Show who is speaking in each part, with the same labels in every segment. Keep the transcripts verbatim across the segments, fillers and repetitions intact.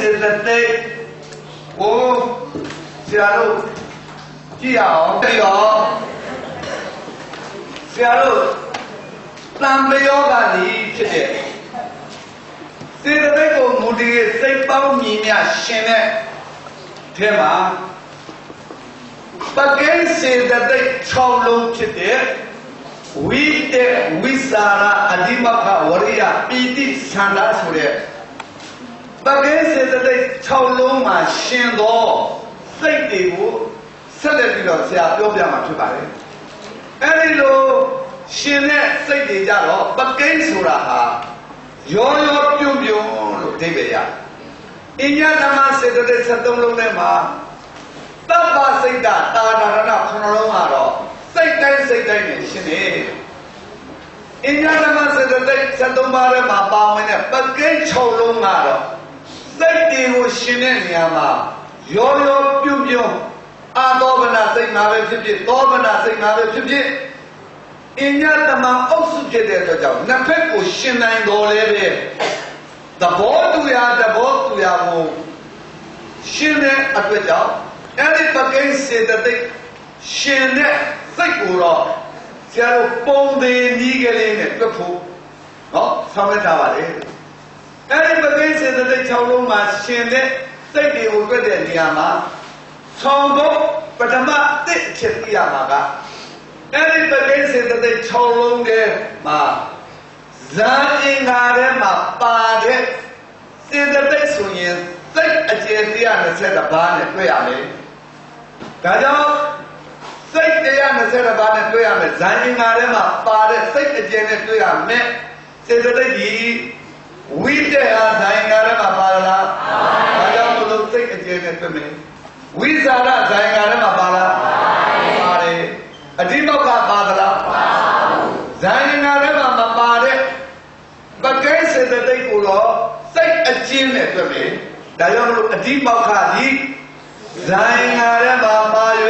Speaker 1: စေတသိက်ကိုဆရာတို့ကြည့်အောင်တရောဆရာတို့တန်လျောကနေဖြစ်တဲ့စေတသိက်ကိုမူတည်စိတ်ပေါင်းမြင်များရှင်တဲ့ထဲမှာပကိစေတသိက်၆လုံးဖြစ်တဲ့ဝိတေဝိစာရအဓိမခဝရိယပိတိသန္တာဆိုတဲ့ပကိစေတသိက်၆လုံးမှာရှင်သောစိတ်တွေကိုဆက်လက်ပြီးတော့ဆရာပြောပြမှာဖြစ်ပါတယ်အဲဒီလိုရှင်တဲ့စိတ်တွေကြတော့ပကိဆိုတာဟာရောရောပြုံးပြုံးလို့အဓိပ္ပာယ်ရတယ်အညတမစေတသိက်၁၃လုံးထဲမှာတပ္ပစိတ်တာတာဒရဏခုနှလုံးကတော့စိတ်တိုင်းစိတ်တိုင်းနဲ့ရှင်နေအညတမစေတသိက်၁၃ပါးထဲမှာပါဝင်တဲ့ပကိ၆လုံးကတော့စိတ်တွေကိုရှင်တဲ့နေရာမှာရောရောပြုံးပြုံးအာသောဗနာစိတ်မှာပဲဖြစ်ဖြစ်သောဗနာစိတ်မှာပဲဖြစ်ဖြစ်အညတမအုပ်စုဖြစ်တဲ့အတွက်ကြောင့်နှစ်ဖက်ကိုရှင်နိုင်တော်လဲပဲသဘောတူရာသဘောတူရာကိုရှင်တဲ့အတွက်ကြောင့်အဲ့ဒီပကိစေတသိက်ရှင်တဲ့စိတ်ကိုတော့ဆရာတို့ပုံသေးနီးကလေးနဲ့တွက်ဖို့နော်ဆောင်ရထားပါလေအဲ့ဒီပကိစေတသိက်၆လုံးမှာရှင်တဲ့စိတ်တွေကိုတွက်တဲ့နေရာမှာဆောင်ဖို့ပထမတစ်အချက်ပြရမှာကအဲ့ဒီပကိစေတသိက်၆လုံးထဲမှာဇာအင်္ဂါထဲမှာပါတဲ့စေတသိက်ဆိုရင်စိတ်အကျယ်၁၂၂ပါးနဲ့တွေ့ရမယ်ဒါကြောင့်စိတ်၁၂၂ပါးနဲ့တွေ့ရမယ်ဇာအင်္ဂါထဲမှာပါတဲ့စိတ်အကျယ်နဲ့တွေ့ရမယ်စေတသိက်ဒီဝိတ္တဟာဇာအင်္ဂါထဲမှာပါလားဒါကြောင့်မလို့စိတ်အကျယ်နဲ့တွေ့မယ်ဝိဇာရဇာအင်္ဂါထဲမှာပါလားပါတယ်အဓိမောက္ခပါသလားဇာအင်္ဂါထဲမှာမပါတဲ့ပကိစေတသိက်ကိုတော့စိတ်အကျဉ်းနဲ့တွေ့မယ်ဒါကြောင့်မလို့အဓိမောက္ခဒီဇာအင်္ဂါထဲမှာပါ၍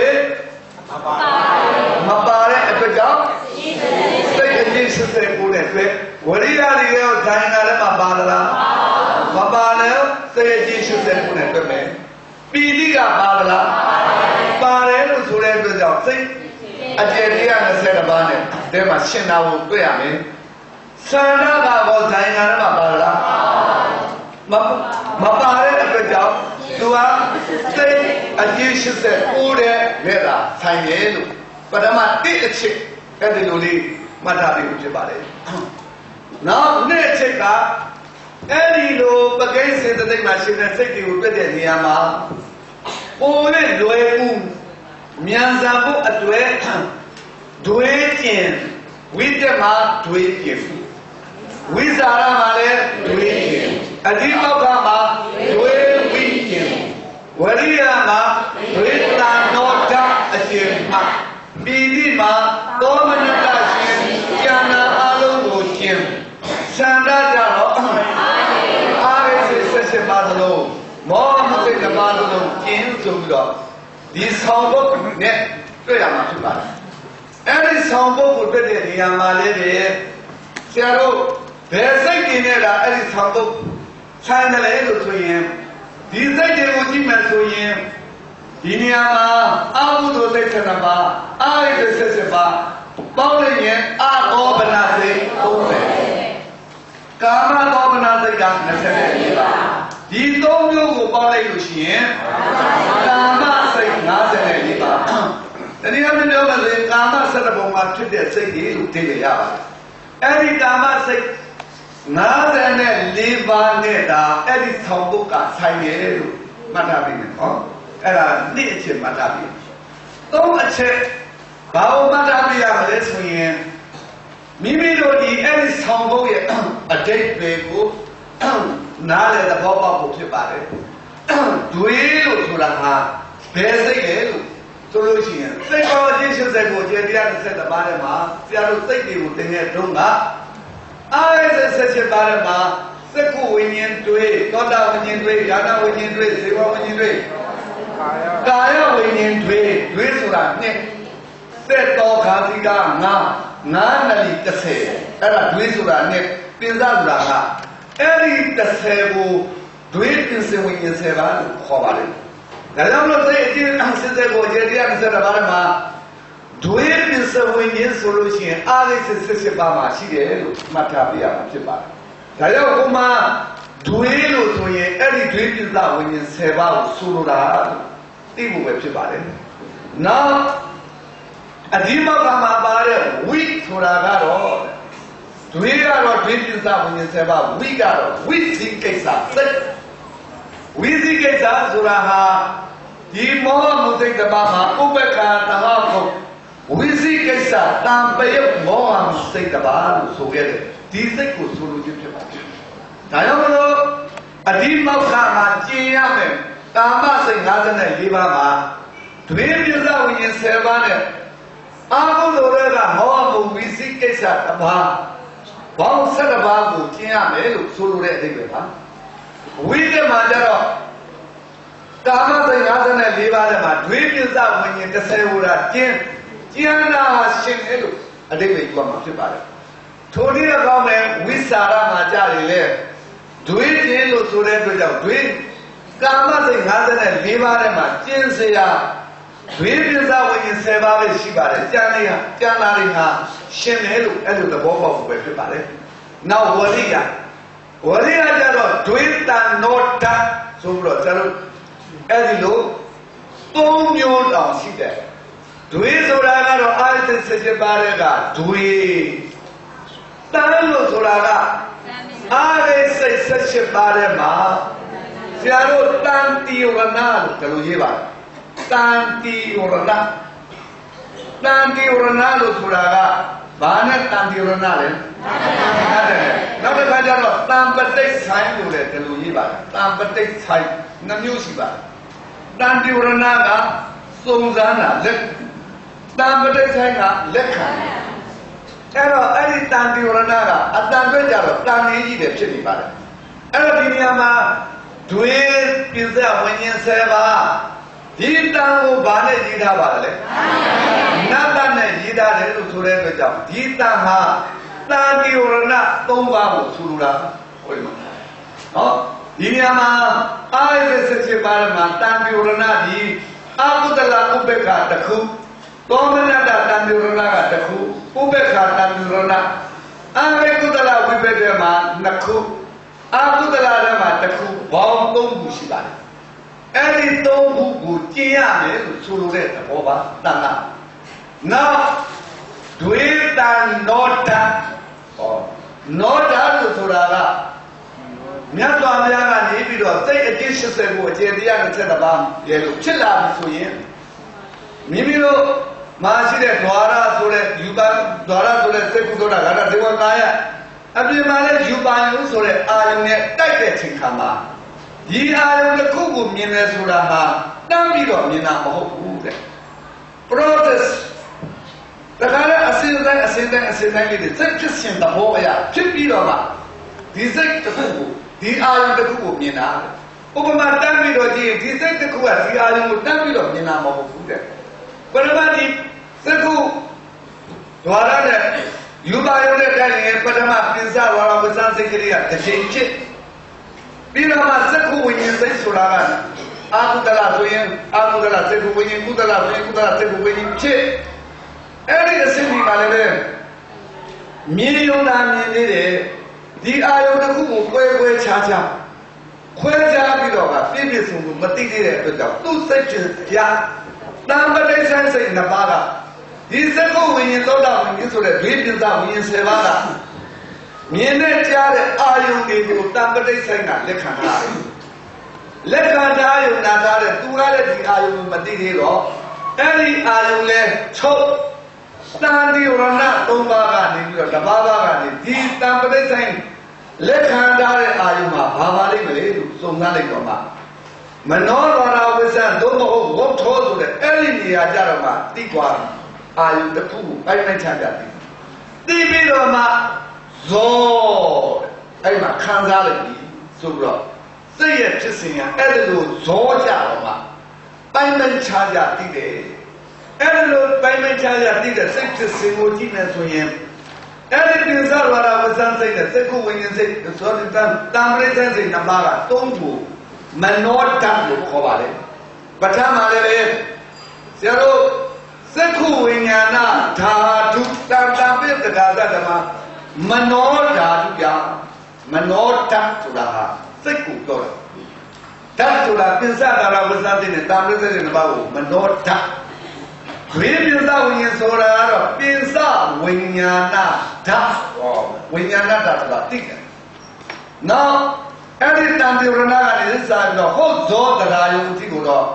Speaker 1: မပါတဲ့အတွက်ကြောင့်စိတ်အကျဉ်းစစ်စစ်ကိုနဲ့တွေ့ဝရိယတွေရောဇာအင်္ဂါထဲမှာပါလားမပါနဲ့စိတ်အကျဉ်းစစ်စစ်ကိုနဲ့တွေ့မယ်ပီတိကပါလားပါတယ်လို့ဆိုတဲ့အတွက်ကြောင့်စိတ်အကျယ်၁၂၂ပါးနဲ့တဲမှာရှင်တာကိုတွေ့ရမယ်သန္တာကဘောဇာအင်္ဂါထဲမှာပါလားမမပါတဲ့အတွက်ကြောင့်သူကစိတ်အကျဉ်း၈၉တဲ့လက်သာဆိုင်တယ်လို့ပထမတစ်အချက်အဲ့ဒီလိုလေးမှတ်ထားပြီးဖြစ်ပါတယ်နောက်နှစ်အချက်ကအဲ့ဒီလိုပကိစေတသိက်မှာရှင်တဲ့စိတ်တွေကိုတွေ့တဲ့နေရာမှာပိုနဲ့လွယ်မှုမြန်ဆန်ဖို့အတွက်ဒွေးကျင်ဝိတ္တမှာဒွေးကျင်ဝိဇာရမှာလည်းဒွေးကျင်အဓိမောက္ခမှာဒွေးဝိကျင်ဝရိယမှာဒွေးတန်တော်ဓာတ်အရှင်မှာပီတိမှာသောမနတရှင်ဉာဏ်အလုံးကိုရှင်သန္တာကြတော့အာရစေဆက်ဆက်ပါသလုံးမောဟစိတ်ကပါသလုံးကျင်းဆိုပြီးတော့ဒီဆောင်ဘုတ်နဲ့တွေ့ရမှာဖြစ်ပါတယ်အဲ့ဒီဆောင်ဘုတ်ကိုတွေ့တဲ့နေရာမှာလေးတွေဆရာတို့ဘယ်စိတ်กินနေတာအဲ့ဒီဆောင်ဘုတ်ဆိုင်တယ်လေလို့ဆိုရင်ဒီစိတ်တွေကိုကြည့်မှဆိုရင်ဒီနေရာမှာအာဟုသောစိတ်၁၂ပါးအာရိတဆက်ဆက်ပါပေါင်းလိုက်ရင်အာသောဗနာစိတ်၃၀ကာမသောဗနာစိတ်က၂၄ပါးဒီသုံးမျိုးကိုပေါင်းလိုက်လို့ရှိရင်ကာမစိတ်၅၄ပါးတနည်းအားဖြင့်ပြောမယ်ဆိုရင်ကာမ၁၇ပုံမှာဖြစ်တဲ့စိတ်တွေလို့သိရပါတယ်အဲ့ဒီကာမစိတ်၅၄ပါးနဲ့ဒါအဲ့ဒီဆောင်ပုဒ်ကဆိုင်တယ်လို့မှတ်ထားပြီနော်အဲ့ဒါနှစ်အချက်မှတ်ထားပြီသုံးအချက်ဘာလို့မှတ်ထားပြရမလဲဆိုရင်မိမိတို့ဒီအဲ့ဒီဆောင်ပုဒ်ရဲ့အတိတ်တွေကိုနားလည်သဘောပေါက်ဖို့ဖြစ်ပါတယ်ဒွေလို့ဆိုတာဟာဘယ်စိတ်လဲလို့ဆိုလို့ရှိရင်စိတ်ပေါ်ခြင်းရှုစိတ်ကိုကျေတရားတစ်ဆက်တစ်ပါးထဲမှာဆရာတို့စိတ်တွေကိုသင်တဲ့တုန်းကအာရစဆက်ချက်ပါးထဲမှာစက္ခုဝိညာဉ်တွေသောတာဝိညာဉ်တွေယာနာဝိညာဉ်တွေဇေဝဝိညာဉ်တွေကာယဝိညာဉ်တွေတွေဆိုတာနှစ်စက်တော်ခါစီကငါငါနလီတစ်ဆယ်အဲ့ဒါတွေဆိုတာနှစ်ပင်စဆိုတာကအဲ့ဒီတစ်ဆယ်ကိုဒတွေးပြင်စင်ဝင်ရင်ဆယ်ပါလို့ခေါ်ပါတယ်ဒါကြောင့်လို့စိတ်အကျဉ်းစစ်စစ်ကိုကျေတရားနဲ့ဆက်တာပါမှာတွေးပြင်စင်ဝင်ရင်ဆိုလို့ရှိရင်အားလေးစစ်စစ်စစ်ပါမှာရှိတယ်လို့မှတ်ထားပြရမှာဖြစ်ပါတယ်ဒါကြောင့်ကိုမှတွေးလို့ဆိုရင်အဲ့ဒီတွေးပြင်စဝင်ရင်ဆယ်ပါကိုဆိုလိုတာသိဖို့ပဲဖြစ်ပါတယ်နောက်အဒီမောက်ကမှာပါတဲ့ဝိဆိုတာကတော့တွေးကတော့တွေးပြင်စဝင်ရင်ဆယ်ပါဝိကတော့ဝိသိကိစ္စစိတ်ဝိသိကိစ္စဆိုတာဟာဒီမောဟမှုစိတ်တစ်ပါးမှာဥပ္ပခာတဟောကိုဝိသိကိစ္စတံပယမောဟမှုစိတ်တစ်ပါးလို့ဆိုခဲ့တယ်ဒီစိတ်ကိုဆိုလိုခြင်းဖြစ်ပါတယ်ဒါကြောင့်မလို့အဒီမောက္ခမှာကျင်ရမယ်ကာမစိတ်၅၄ပါးမှာတွေးပြစ္ဆဝိညာဉ်ဆယ်ပါးနဲ့အာဟုလိုတွေကမောဟမှုဝိသိကိစ္စတစ်ပါးဘောင်း၁၁ပါးကိုကျင်ရမယ်လို့ဆိုလိုတဲ့အဓိပ္ပာယ်ပါဝိသေမှာကျတော့ကာမစိတ်၅၄ပါးထဲမှာတွေးပြစ္ဆဝိညာဉ်၁၀ဟူတာကျင်ကျင်နာရှင်တယ်လို့အဓိပ္ပာယ်ပြောမှာဖြစ်ပါတယ်ထိုနည်းအကောင်းမဲ့ဝိစာရမှာကြတယ်လေတွေးခြင်းလို့ဆိုတဲ့အတွက်ကြောင့်တွေးကာမစိတ်၅၄ပါးထဲမှာကျင်စရာတွေးပြစ္ဆဝိညာဉ်၁၀ပါးပဲရှိပါတယ်ကျန်လေးဟာကျန်လာလေးဟာရှင်တယ်လို့အဲ့လိုသဘောပေါက်ဖို့ပဲဖြစ်ပါတယ်နောက်ဝရိယဝရိယကြတော့တွေးတန်နောတဆိုပြီးတော့ကျွန်တော်အဲ့ဒီလိုသုံးမျိုးတောင်ရှိတယ်တွေးဆိုတာကတော့အာသစ္စစစ်ပါးတဲ့ကတွေးတန်လို့ဆိုတာကအာရိစိတ်ဆက်ရှစ်ပါးတဲ့မှာဆရာတို့တန်တီရဏလို့ဒီလိုရေးပါတယ်တန်တီရဏတန်တီရဏလို့ဆိုတာကဘာနဲ့တန်တီရဏလဲနောက်တစ်ခါကျတော့တန်ပတိတ်ဆိုင်လို့လည်းဒီလိုရေးပါတယ်တန်ပတိတ်ဆိုင်နှမျိုးရှိပါတယ်တန်တီရဏကစုံစမ်းတာလက်တန်ပတိတ်ဆိုင်ကလက်ခံအဲ့တော့အဲ့ဒီတန်တီရဏကအတန်အတွက်ကြတော့တန်လေးကြီးတယ်ဖြစ်နေပါတယ်အဲ့တော့ဒီနေရာမှာတွေးပြစ္ဆဝိညာဉ်ဆယ်ပါးဒီတန်ကိုဘာနဲ့ရေးထားပါလဲနတ်တနဲ့ရေးထားတယ်လို့ဆိုတဲ့အတွက်ကြောင့်ဒီတန်ဟာတန်တီရဏသုံးပါးကိုဆိုလိုတာဟုတ်တယ်ဟောဒီနေရာမှာအာရစစစ်ပါးမှာတန်တီရဏဒီအကုသလဥပ္ပခါတစ်ခုသောမနတတန်တီရဏကတစ်ခုဥပ္ပခါတန်တီရဏအာရကုသလဝိပ္ပဒေမှာနှစ်ခုအာကုသလထဲမှာတစ်ခုဘောင်းသုံးခုရှိပါတယ်အဲ့ဒီသုံးခုကိုကျင့်ရမယ်လို့ဆိုလိုတဲ့သဘောပါတန်ခါနောက်တွေးတန်နောတဟောနောတလို့ဆိုတာကမြတ်စွာဘုရားကနေပြီးတော့စိတ်အကျင့်၈၀ကိုအခြေတရားနဲ့ဆက်တပါရေလို့ဖြစ်လာပြီဆိုရင်မိမိတို့မရှိတဲ့ဓွာရဆိုတဲ့ယူပါဓွာရဆိုတဲ့စိတ်ကုသတာကဒေဝကာယအပြင်မှာလည်းယူပါယုဆိုတဲ့အာယုနဲ့တိုက်တဲ့ချိန်ခါမှာဒီအာယုတစ်ခုကိုမြင်တယ်ဆိုတာဟာတမ်းပြီးတော့မြင်တာမဟုတ်ဘူးတဲ့ process ဒါကလည်းအစင်းတိုင်းအစင်းတိုင်းအစင်းတိုင်းလေးတွေစိတ်ဖြစ်စဉ်သဘောအရဖြစ်ပြီးတော့မှဒီစိတ်တစ်ခုကိုဒီအာယုတစ်ခုကိုမြင်တာဥပမာတမ်းပြီးတော့ကြည့်ဒီစိတ်တစ်ခုကဒီအာယုကိုတမ်းပြီးတော့မြင်တာမဟုတ်ဘူးတဲ့ပရမတ်ဒီစကုဒွါရနဲ့ယူပါယုနဲ့တိုင်ရင်ပထမပင်စဝါရဝဇ္ဇစိတ်ကလေးကတစ်ချိန်ဖြစ်ပြီးတော့မှစကုဝိညာဉ်စိတ်ဆိုတာကအာဟုတလဆိုရင်အာဟုတလစကုဝိညာဉ်ကုသလဆိုရင်ကုသလစကုဝိညာဉ်ဖြစ်အဲ့ဒီအစစ်ဒီကလည်းပဲမြင်ရုံသာမြင်နေတယ်ဒီအာယုတစ်ခုကိုကွဲကွဲခြားခြားခွဲခြားပြီးတော့ကပြည့်ပြည့်စုံစုံမသိသေးတဲ့အတွက်ကြောင့်သူ့စိတ်ဖြစ်ပြတံပတိဆိုင်စိတ်နှစ်ပါးကဒီစကုဝိညာဉ်သောတာဝိညာဉ်ဆိုတဲ့ဒွေပြစ္ဆဝိညာဉ်ဆယ်ပါးကမြင်နဲ့ကြားတဲ့အာယုတွေကိုတံပတိဆိုင်ကလက်ခံထားတယ်လက်ခံထားယုံနာထားတဲ့သူကလည်းဒီအာယုကိုမသိသေးတော့အဲ့ဒီအာယုလဲချုပ်တန်တိရဏသုံးပါးကနေပြီးတော့တပါးပါးကနေဒီတံပတိဆိုင်လက်ခံထားတဲ့အာယုမှာဘာပါလိမ့်မလဲလို့စုံစမ်းလိုက်တော့မှမနောရောဝိဇ္ဇသို့မဟုတ်ဝတ်ထောဆိုတဲ့အဲ့ဒီနေရာကြတော့မှသိသွားတယ်အာယုတစ်ခုကိုပိုင်းပိုင်းခြားခြားသိသိပြီးတော့မှဇောအဲ့မှာခံစားလိုက်ပြီဆိုပြီးတော့စိတ်ရဲ့ဖြစ်စဉ်ကအဲ့ဒီလိုဇောကြတော့မှပိုင်းပိုင်းခြားခြားသိတယ်အဲ့ဒီလိုပိုင်းပိုင်းခြားခြားသိတဲ့စိတ်ဖြစ်စဉ်ကိုကြည့်နေဆိုရင်အဲ့ဒီပင်စဝါရဝဇ္ဇစိတ်နဲ့စကုဝိညာဉ်စိတ်ဆိုတဲ့တံပရိသစိတ်နှစ်ပါးကသုံးခုမနောဓာတ်လို့ခေါ်ပါတယ်ပဋ္ဌာန်းမှာလည်းဆရာတို့သက္ခုဝိညာဏဓာတုတန်တပိတ္တဓာတဓမ္မမနောဓာတုပြမနောဓာတ်ဆိုတာဟာစိတ်ကိုပြောတာဓာတ်ဆိုတာပစ္စဒါရဝဇ္ဇတိနဲ့တာမရိစ္ဆေတဲ့ဘာကိုမနောဓာတ်ဝိပစ္စဝိညာဉ်ဆိုတာကတော့ပစ္စဝိညာဏဓာတ်ဟောဝိညာဏဓာတ်ဆိုတာသိတယ်နောက်အဲ့ဒီတန်တိရဏကနေစပြီးတော့ဟုတ်သောတရားယုံအထိကိုတော့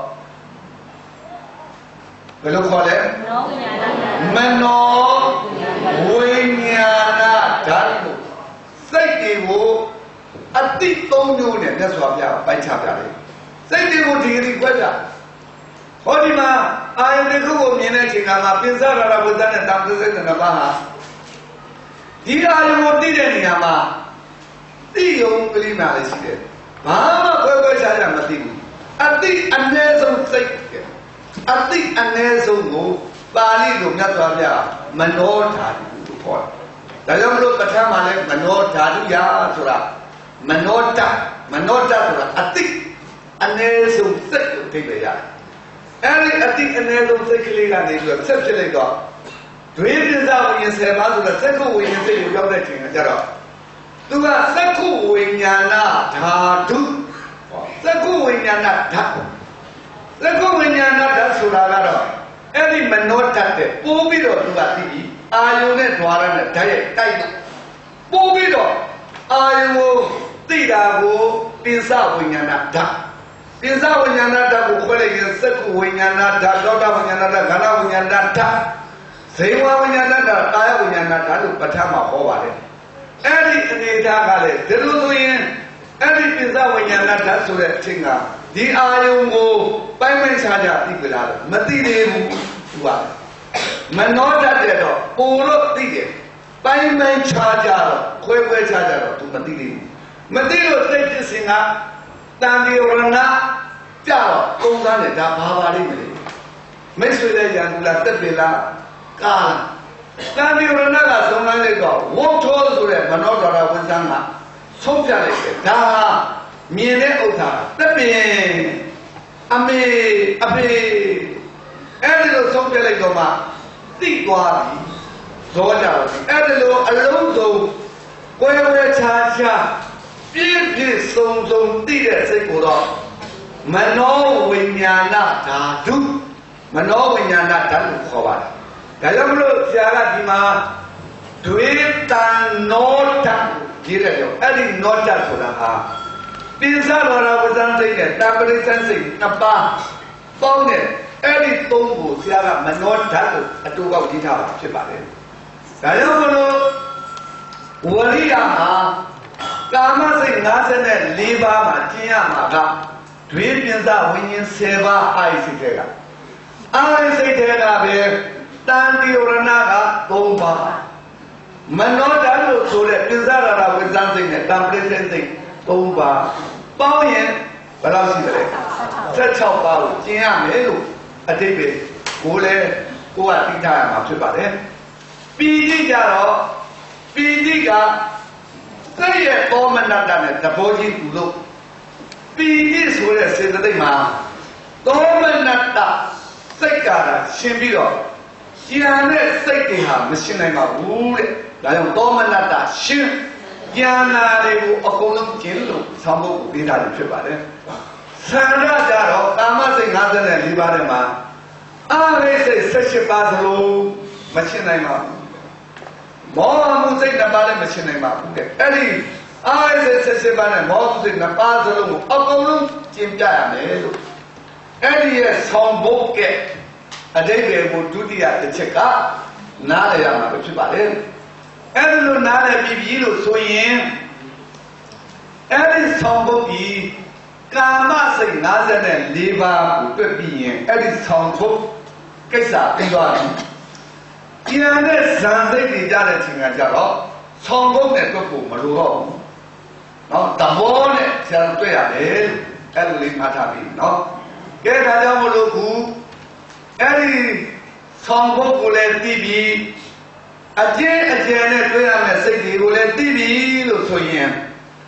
Speaker 1: ဘယ်လိုခေါ်လဲမနောဝိညာဏဓာတ်ကိုစိတ်တွေကိုအတိသုံးမျိုးနဲ့မြတ်စွာဘုရားပိုက်ချပြတယ်စိတ်တွေကိုဒီဂရီခွဲပြဟောဒီမှာအာယုန်တစ်ခုကိုမြင်တဲ့အချိန်ကမှပင်စရရဝဇ္ဇနဲ့တံပစ္စေတနဘာဟာဒီအာယုန်ကိုသိတဲ့နေရာမှာသိယုံကလေးမှလည်းရှိတယ်ဘာမှခွဲခွဲခြားခြားမသိဘူးအတိအနည်းဆုံးစိတ်အတိအနည်းဆုံးကိုပါဠိလိုမြတ်စွာဘုရားမနောဓာတုလို့ခေါ်တယ်ဒါကြောင့်မလို့ပဋ္ဌာန်းမှာလည်းမနောဓာတုရာဆိုတာမနောတမနောတဆိုတာအတိအနည်းဆုံးစိတ်ကိုသိပေရတယ်အဲ့ဒီအတိအနည်းဆုံးစိတ်ကလေးကနေပြီးတော့ဆက်ဖြစ်လိုက်တော့ဒွေပစ္စဝိညာဉ်ဆယ်ပါးဆိုတော့သက္ခုဝိညာဉ်စိတ်ကိုရောက်တဲ့ချိန်ကကျတော့သူကသက္ခုဝိညာဏဓာတုသက္ခုဝိညာဏဓာတ်သက္ခုဝိညာဏဓာတ်ဆိုတာကတော့အဲ့ဒီမနောဓာတ်တဲ့ပိုးပြီးတော့သူကသိပြီးအာယုန်နဲ့ဓာရနဲ့ဓာတ်ရဲ့တိုက်လို့ပိုးပြီးတော့အာယုန်ကိုသိတာကိုပစ္စဝိညာဏဓာတ်ပစ္စဝိညာဏဓာတ်ကိုခွဲလိုက်ရင်သက္ခုဝိညာဏဓာတ်သောတာဝိညာဏဓာတ်ခန္ဓာဝိညာဏဓာတ်ဇေဝဝိညာဏဓာတ်ကာယဝိညာဏဓာတ်လို့ပဋ္ဌာန်းမှာဟောပါတယ်အဲ့ဒီအနေထားကလည်းဒီလိုဆိုရင်အဲ့ဒီပစ္စဝိညာဏဓာတ်ဆိုတဲ့အချိန်ကဒီအာယုံကိုပိုင်းပိုင်းခြားခြားသိကြလားမသိသေးဘူးသူကမနောဓာတ်တဲ့တော့ပိုလို့သိတယ်ပိုင်းပိုင်းခြားခြားတော့ခွဲခွဲခြားခြားတော့သူမသိသေးဘူးမသိလို့စိတ်ဖြစ်စဉ်ကတန်ဒီရဏကြတော့ကုန်းသားနဲ့ဒါဘာပါလိမ့်မလဲမိတ်ဆွေတဲ့ရန်သူလားတက်ပြီလားကာတန်ဒီရဏကသုံးလိုက်တော့ဝုတ်ထိုးဆိုတဲ့မနောဓာရဝဉ္ဇံကဆုံးပြလိုက်တယ်ဒါဟာမြင်တဲ့ဥစ္စာတက်ပင်အမေအဖေအဲ့ဒီလိုဆုံးပြလိုက်တော့မှသိသွားပြီသောကြတော့အဲ့ဒီလိုအလုံးစုံကိုယ်ဝဲခြားခြားပြည့်ပြည့်စုံစုံသိတဲ့စိတ်ကိုတော့မနောဝိညာဏဓာတုမနောဝိညာဏဓာတ်လို့ခေါ်ပါတယ်ဒါကြောင့်မလို့ဆရာကဒီမှာဒွေတန်နောဓာတ်ရေးတယ်ပြောအဲ့ဒီနောဓာတ်ဆိုတာဟာပစ္စဝရဝဇ္ဇန်စိတ်နဲ့တပရိစ္ဆန်စိတ်နှစ်ပါးပေါင်းတဲ့အဲ့ဒီသုံးကိုဆရာကမနောဓာတ်ကိုအတူကောက်ရေးထားတာဖြစ်ပါတယ်ဒါကြောင့်မလို့ဝရိယဟာကာမစိတ်၅၄ပါးမှာကျင့်ရမှာကဒွေပစ္စဝိညာဉ်၁၀ပါးအာယစိတ်တွေကအာယစိတ်တွေကပဲတန်တိရဏက၃ပါးမနောဓာတ်လို့ဆိုတဲ့ပစ္စရရဝဇ္ဇန်စိတ်နဲ့တံပရိစ္ဆန်စိတ်သုံးပါးပေါင်းရင်ဘယ်လောက်ရှိသလဲ၁၆ပါးကိုကျင့်ရမယ်လို့အတိတ်ပဲကိုလည်းကိုကသိထားရမှာဖြစ်ပါတယ်ပီတိကြတော့ပီတိကစိတ်ရဲ့သောမနတနဲ့သဘောချင်းကူလို့ပီတိဆိုတဲ့စေတသိက်မှာသောမနတစိတ်ကတာရှင်းပြီးတော့ဉာဏ်နဲ့စိတ်တွေဟာမရှင်းနိုင်ပါဘူးတဲ့ဒါကြောင့်သောမနတရှင်းဉာဏ်နာတွေကိုအကုန်လုံးကျင့်လို့ဆောင်းဖို့ပေးတာဖြစ်ပါတယ်သံဃာကြတော့ကာမစိတ်၅၄ပါးထဲမှာအာရိစိတ်၁၈ပါးစလုံးမရှင်းနိုင်ပါဘူးမောဟမှုစိတ်နှစ်ပါးလည်းမရှင်းနိုင်ပါဘူးတဲ့အဲ့ဒီအာရိစိတ်၁၈ပါးနဲ့မောဟစိတ်နှစ်ပါးစလုံးကိုအကုန်လုံးကျင့်ပြရမယ်လို့အဲ့ဒီရဲ့ဆောင်းဖို့ကအတိတ်ကိုဒုတိယတစ်ချက်ကနားလည်ရမှာဖြစ်ပါတယ်အဲ့ဒီလိုနားလည်ပြီးပြီလို့ဆိုရင်အဲ့ဒီဆောင်းဖို့ဒီကာမစိတ်၅၄ပါးကိုတွေ့ပြီးရင်အဲ့ဒီဆောင်းဖို့ကိစ္စပြီးသွားပြီကျန်တဲ့ဇန်စိတ်တွေကြတဲ့ချိန်ကကြတော့ဆောင်းဖို့နဲ့တွေ့ဖို့မလိုတော့ဘူးเนาะတဘောနဲ့ဆရာတွေ့ရတယ်အဲ့လိုလေးမှတ်ထားပြီเนาะကဲဒါကြောင့်မလို့ဘူးအဲ့ဒီဆောင်းဖို့ကိုလည်းသိပြီးအကျဉ်းအကျယ်နဲ့တွေ့ရမယ့်စိတ်တွေကိုလည်းသိပြီလို့ဆိုရင်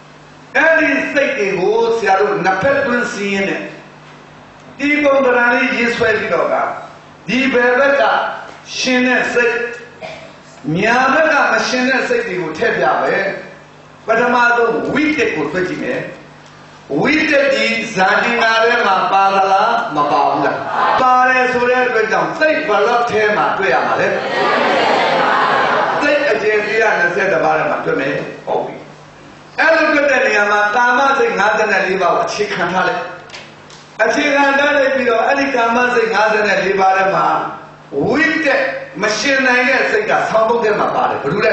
Speaker 1: Any state go, Seattle, Napetun seen it. Deep on the Rani, yes, where you go. Deep Rebecca, Shin said, Miana, machine said you would tell you, but a mother, we take good pretty me. We take the Zanina, Mapala, Mapala. Pare Sura, but don't say for love him at Tuyamale. Say a J and said about him to me. Oh, Elukataniama, Kama sing Hadan and Liva, Chikantale. A Chikantale, you know, any Kama sing Hadan and Liva, with the machine, I think a song of them about it.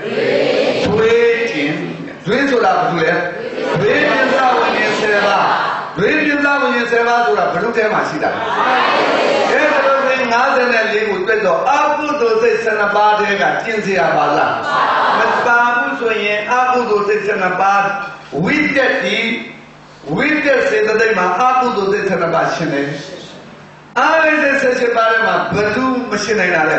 Speaker 1: Waiting, Drizula, waiting when you say that. Waiting when you say that to a Bruta Machida. Everything Hadan and Liva with the Abu to say Sanabadi and Kinsia Bala. Babu Soye, Abu to say Sanabad, with the with the say that they ma Abu to say Sanabashine. I say Barama, Badu machine.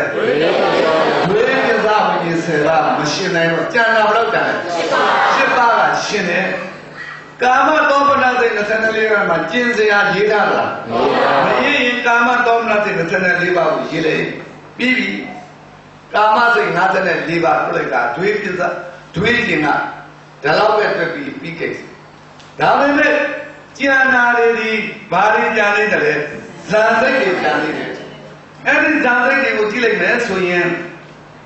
Speaker 1: Where is that when you say that machine? Jana Brogan, Shipara, Shine, Kama Domina in the Senalira, Jinzia, Yidala, Kama Domina in the Senaliva, Gile, Bibi, Kama sing Nathan and Liva, Pulika, Tweeting, Tweeting, the love to be P K. Davime, Gianna, Bari Jani, Zanzaki Jani. Every Zanzaki would kill a mess for him.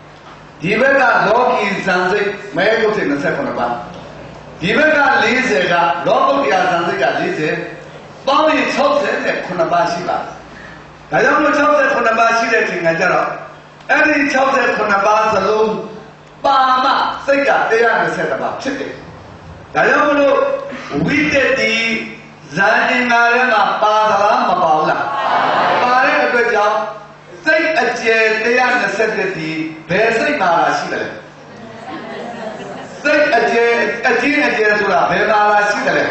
Speaker 1: Divega dog is Zanzak, may go in the second about. Divega Lizega, local Zanzaka Lize, Bobby Chopset at Kunabashiba. I don't know Chopset Kunabashi in Najara. Every Chopset Kunabas alone, Bama, Sega, they are said about chicken. I don't know, we did the Zaninarema Padala Mabala. Pare a good job. Say a chair, they are necessity, Bessie Marashida. Say a chair, a chair, a chair, Sura, Marashida.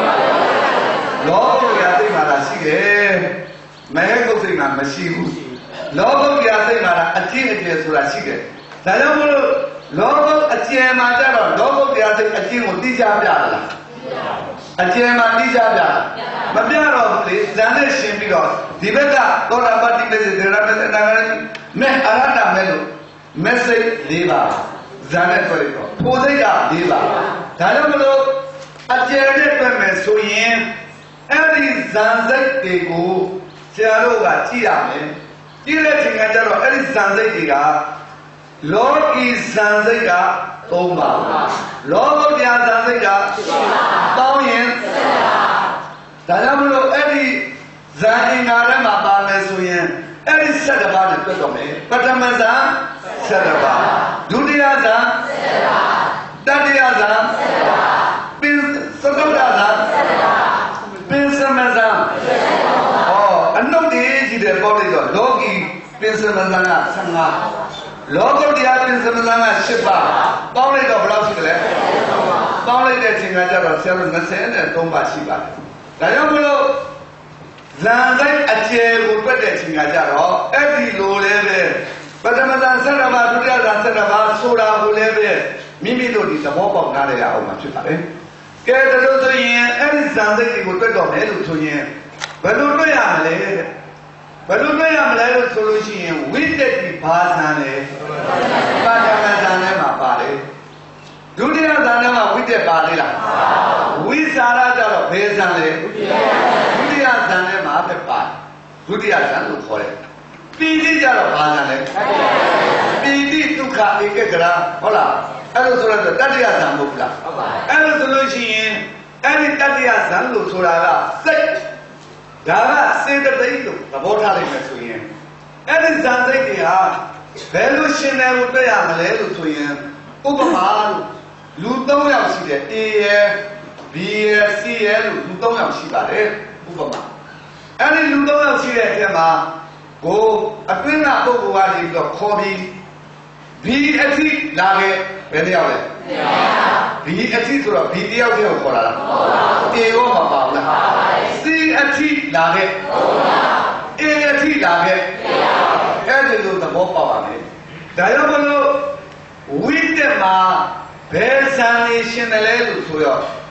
Speaker 1: Lord, Yati Marashide, Mahego Sima, Mashibu. Lord, Yati Mara, a chair, a chair, Sura Shige. Salamu, Lord, a chair, Mata, Lord, Yati, a chair, Dija. A chair, Dija. Mabiaro, please, Zanesh, because the better, God about the Me Arana Melu, Message Diva, Zanet Perico, Podega Diva, Talamalo, a chair, so yen, every Zanzak they go, Chiaroga, Chiame, Directing Angelo, every Zanzakiga, Lord is Zanzaga, Toma, Lord of the Zanzaga, Bowen. Talamalo, every Zaninarema Balmesuyan, every said about it to me, Patamaza, Seraba, Dudiaza, Dadiaza, Bin Sotodaza, Bin Samazam. Oh, and no age the body of Logi, Bin Samazana, Sanga, Logo the Bin Samazana, Shiba, Bounded of Roskele, Bounded at Singajara, Seven Nasan, and Tomba Shiba. Talamalo. Zanzai a chair would put it in Ajaro, every low level. But the Mazan Sarava, Duria Sarava, Sura, who level, Mimi do the hope of Nadia, or Machitare. Get the Rosa yen, every Zanzai would put on Elu to yen. But Luria Malay, but Luria Malay solution, we take the pass and a Patamazanema party. Duria Zanama with a party. We Sarah Bezale. Zanema the part. Gudia Zanu for it. Pidi Jarabana. Pidi Tuka Ikera, Hola. Eluzura the Tadia Zamukla. Eluzuluchin, any Tadia Zandu Surala. Say, Dara, say the Daidu, the Botali Mesuyan. Any Zanzakia, Velution and Udayamale to him. Ubama, Ludo Yamsi, E. B. C. L. Ludo Yamsi. Any Ludo see that go a twin apple who are in the hobby. Be a tea, lage, very well. Be a tea to a P D of your Kola. Ego Mabala. See a tea, lage. A tea, lage. And do the Mopa. Diabolo with the ma, Bear Sanation, a little to your.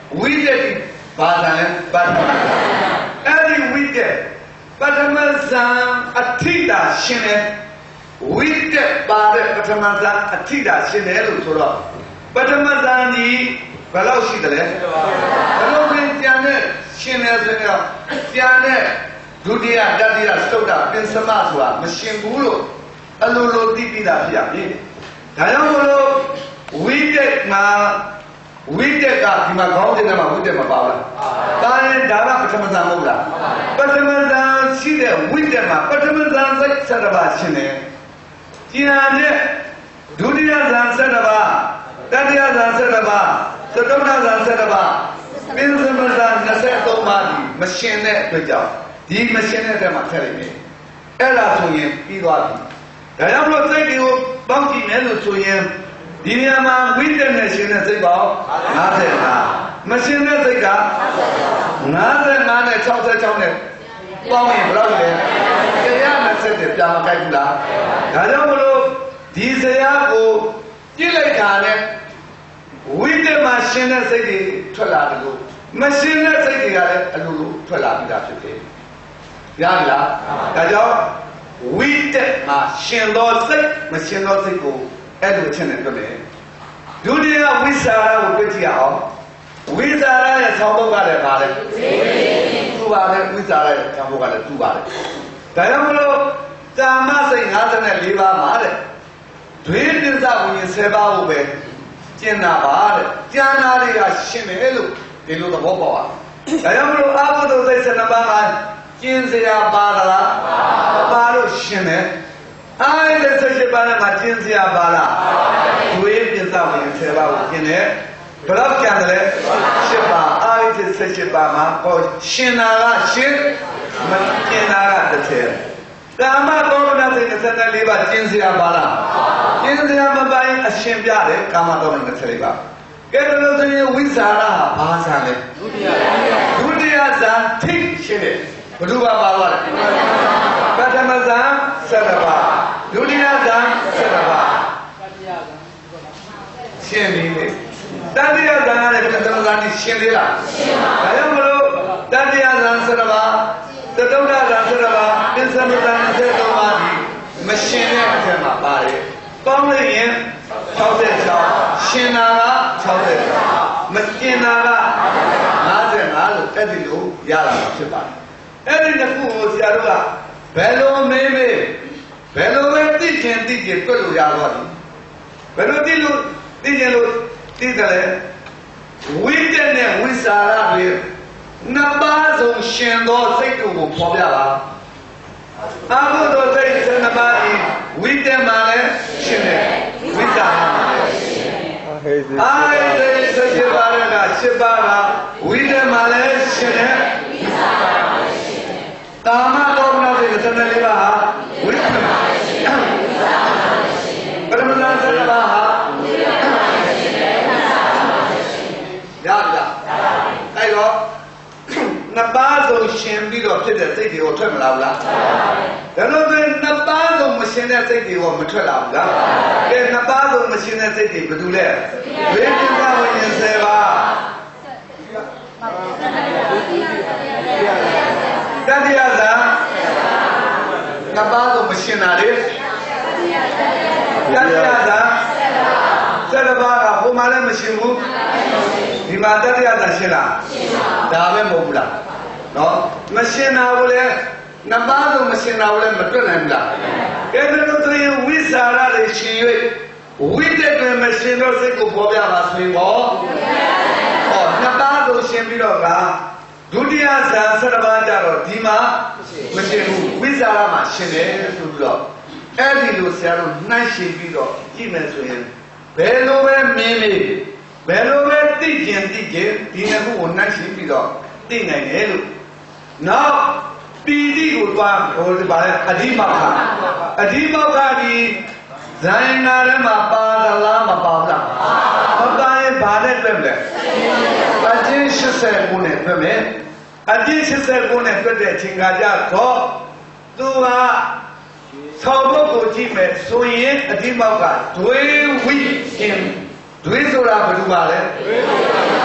Speaker 1: ဝိတက်ဘာသာလဲပထမဇန်အဲ့ဒီဝိတက်ပထမဇန်အထိတာရှင်တယ်ဝိတက်ပါတဲ့ပထမဇန်အထိတာရှင်တယ်လို့ဆိုတော့ပထမဇန်ကြီးဘယ်လောက်ရှိတယ်လဲဘယ်လိုပြင်ကျန်တဲ့ရှင်တယ်ဆိုတော့ကျန်တဲ့ဒုတိယတတိယသုတ်တာပင်စမဆိုတာမရှင်ဘူးလို့အလိုလိုသိပြီးသားဖြစ်ရပြီဒါကြောင့်မလို့ဝိတက်မှာဝိတက်ကဒီမှာခေါင်းစဉ်ထဲမှာဝိတက်မပါဘူးလားဒါရင်ဒါကပထမဇန်မဟုတ်လားပထမဇန်ရှိတဲ့ဝိတက်မှာပထမဇန်စိတ်ဆက်တပါရှင်တယ်ကျန်တဲ့ဒုတိယဇန်ဆက်တပါတတိယဇန်ဆက်တပါသတုတ္တဇန်ဆက်တပါပင်စမဇန်နှစ်ဆယ်သုံးပါးဒီမရှင်တဲ့အတွက်ကြောင့်ဒီမရှင်းတဲ့ထဲမှာထည့်လိုက်မယ်အဲ့ဒါဆိုရင်ပြီးသွားပြီဒါကြောင့်မလို့စိတ်ကိုပေါင်းကြည့်မယ်လို့ဆိုရင်ဒီနေရာမှာဝိတက်နဲ့ရှင်းတဲ့စိတ်ပေါင်း၅၅မရှင်းတဲ့စိတ်က၅၅နဲ့၆၆နဲ့ပေါင်းရင်ဘယ်လောက်လဲ၁၂၀ပြန်မကိုက်ဘူးလားဒါကြောင့်မလို့ဒီဇရာကိုကြည့်လိုက်တာနဲ့ဝိတက်မှာရှင်းတဲ့စိတ်တွေထွက်လာတယ်လို့မရှင်းတဲ့စိတ်တွေကလည်းအလိုလိုထွက်လာပြီးသားဖြစ်တယ်ရလားဒါကြောင့်ဝိတက်မှာရှင်သောစိတ်မရှင်သောစိတ်ကိုအဲ့လိုချင်းနဲ့တွေ့မယ်ဒုတိယဝိသရာကိုတွေ့ကြည့်အောင်ဝိသရာရဲ့ဆောင်းဘုတ်ကလည်းပါတယ်သူ့ပါတယ်ဝိသရာရဲ့ဆောင်းဘုတ်ကလည်းသူ့ပါတယ်ဒါကြောင့်မလို့ကာမစိတ်၅၄ပါးမှာတဲ့ဒွေပစ္စဝိညာဉ်၁၀ပါးကိုပဲကျင့်တာပါတဲ့ကျမ်းသားတွေကရှင်တယ်လို့ဒီလိုသဘောပေါက်ပါဒါကြောင့်မလို့အာဟုတုစိတ်၁၂ပါးမှာကျင့်စရာပါလားပါလို့ရှင်တယ်အားရတဲ့ဆက်ရှိပါနဲ့မှာကျင့်စရာပါလားဒွေပစ္စဝိညာဉ်၁၀ပါးကိုကျင့်တယ်ဘယ်တော့ကျန်တယ်ရှစ်ပါအားရတဲ့ဆက်ရှိပါမှာဟောရှင်နာကရှင်မကျင့်တာကတစ်ထည်ကာမသောမနစိတ်၂၄ပါးကျင့်စရာပါလားကျင့်စရာမပါရင်အရှင်ပြတယ်ကာမသောမန၂၄ပါးကဲလို့ဆိုရင်ဝိသရာဟာဘာဇာလဲဒုတိယဒုတိယဇာထိတ်ရှင်းတယ်ဘုဒ္ဓဘာပါသွားတယ်ပထမဇာ၁၇ပါးဒုတိယဇာ၁၇ပါးရှင်းပြီလေတတိယဇာနဲ့ပထမဇာนี่ရှင်းသေးလားရှင်းပါဘူးဒါကြောင့်မလို့တတိယဇာ၁၇ပါးသတုတ္တဇာ၁၇ပါးပင်စမဇာ၂၃ပါးဒီမရှင်းတဲ့အထက်မှာပါတယ်ပေါင်းလိုက်ရင်၆၆ရှင်နာက၆၆မကျင်နာက၅၅လို့အဲ့ဒီလိုရလာတာဖြစ်ပါတယ်အဲ့ဒီတစ်ခုကိုဆရာတို့ကဘယ်လိုမေးမေးဘယ်လိုပဲသိကျင်သိကျင်တွေ့လို့ရတော့တယ်ဘယ်လိုသိလို့သိကျင်လို့သိတယ်လဲဝိတ္တနဲ့ဝိသရာတွေနှစ်ပါးစုံရှင်သောစိတ်ကိုပေါ်ပြပါအာဟုသောစိတ်နှစ်ပါးဤဝိတ္တမှာလည်းရှင်တယ်ဝိသရာမှာလည်းရှင်တယ်အာဟိတေသစ္စေပါရကရှစ်ပါးကဝိတ္တမှာလည်းရှင်တယ်ဝိသရာမှာလည်းရှင်တယ်ကာမသောမနစိတ်၂၄ပါးဟာဝိတ္တမှာလည်းရှင်တယ်ဝိသရာမှာလည်းရှင်တယ်ပရမဏသတ္တပါးဟာဝိတ္တမှာလည်းရှင်တယ်ဝိသရာမှာလည်းရှင်တယ်ရပါလားအဲ့တော့နှစ်ပါးစုံရှင်ပြီးတော့ဖြစ်တဲ့စိတ်တွေကိုထွက်မလာဘူးလားဒါလို့ဆိုရင်နှစ်ပါးစုံမရှင်တဲ့စိတ်တွေကမထွက်လာဘူးလားကဲနှစ်ပါးစုံမရှင်တဲ့စိတ်တွေဘယ်သူလဲဝိပဿနာဝိညာဉ်၁၀ပါးတတိယဇာနှစ်ပါးစုံမရှင်တာလေတတိယဇာ၁၇ပါးကဟိုမှာလည်းမရှင်ဘူးဒီမှာတတိယဇာရှင်လားရှင်ပါဒါပဲမဟုတ်ဘူးလားနော်မရှင်တာကိုလည်းနှစ်ပါးလုံးမရှင်တာကိုလည်းမတွက်နိုင်ဘူးလားကဲဒါလို့ဆိုရင်ဝိသရာတွေရှင်၍ဝိတ္တတွေမရှင်တော့စိတ်ကိုပေါ်ပြပါဆိုရင်ပေါ့ဟောနှစ်ပါးလုံးရှင်ပြီးတော့ကဒုတိယဇာ၁၇ပါးကြတော့ဒီမှာမရှင်ဘူးဝိသရာမှာရှင်တယ်ဆိုပြီးတော့အဲ့ဒီလိုဆရာတို့နှိုင်းရှင်ပြီးတော့ကြည့်မယ်ဆိုရင်ဘယ်လိုပဲမင်းမေးဘယ်လိုပဲသိကျင်သိကျင်ဒီနှစ်ခုကိုနှိုင်းရှင်ပြီးတော့သိနိုင်တယ်လို့နောက်ပီတိကိုတွားဟိုဒီပါလေအဓိမောက္ခအဓိမောက္ခဒီဇိုင်းနာထဲမှာပါလားမပါဘူးလားမပါရင်ဘာနဲ့တွေ့မလဲအကျဉ်း၈၉နဲ့တွေ့မယ်အကျဉ်း၈၉နဲ့တွေ့တဲ့အချိန်ကကြတော့သူကဆောင်းဘုတ်ကိုကြည့်မယ်ဆိုရင်အဓိမောက္ခဒွေဝိရှင်ဒွေဆိုတာဘယ်လိုပါလဲဒွေဆိုတာ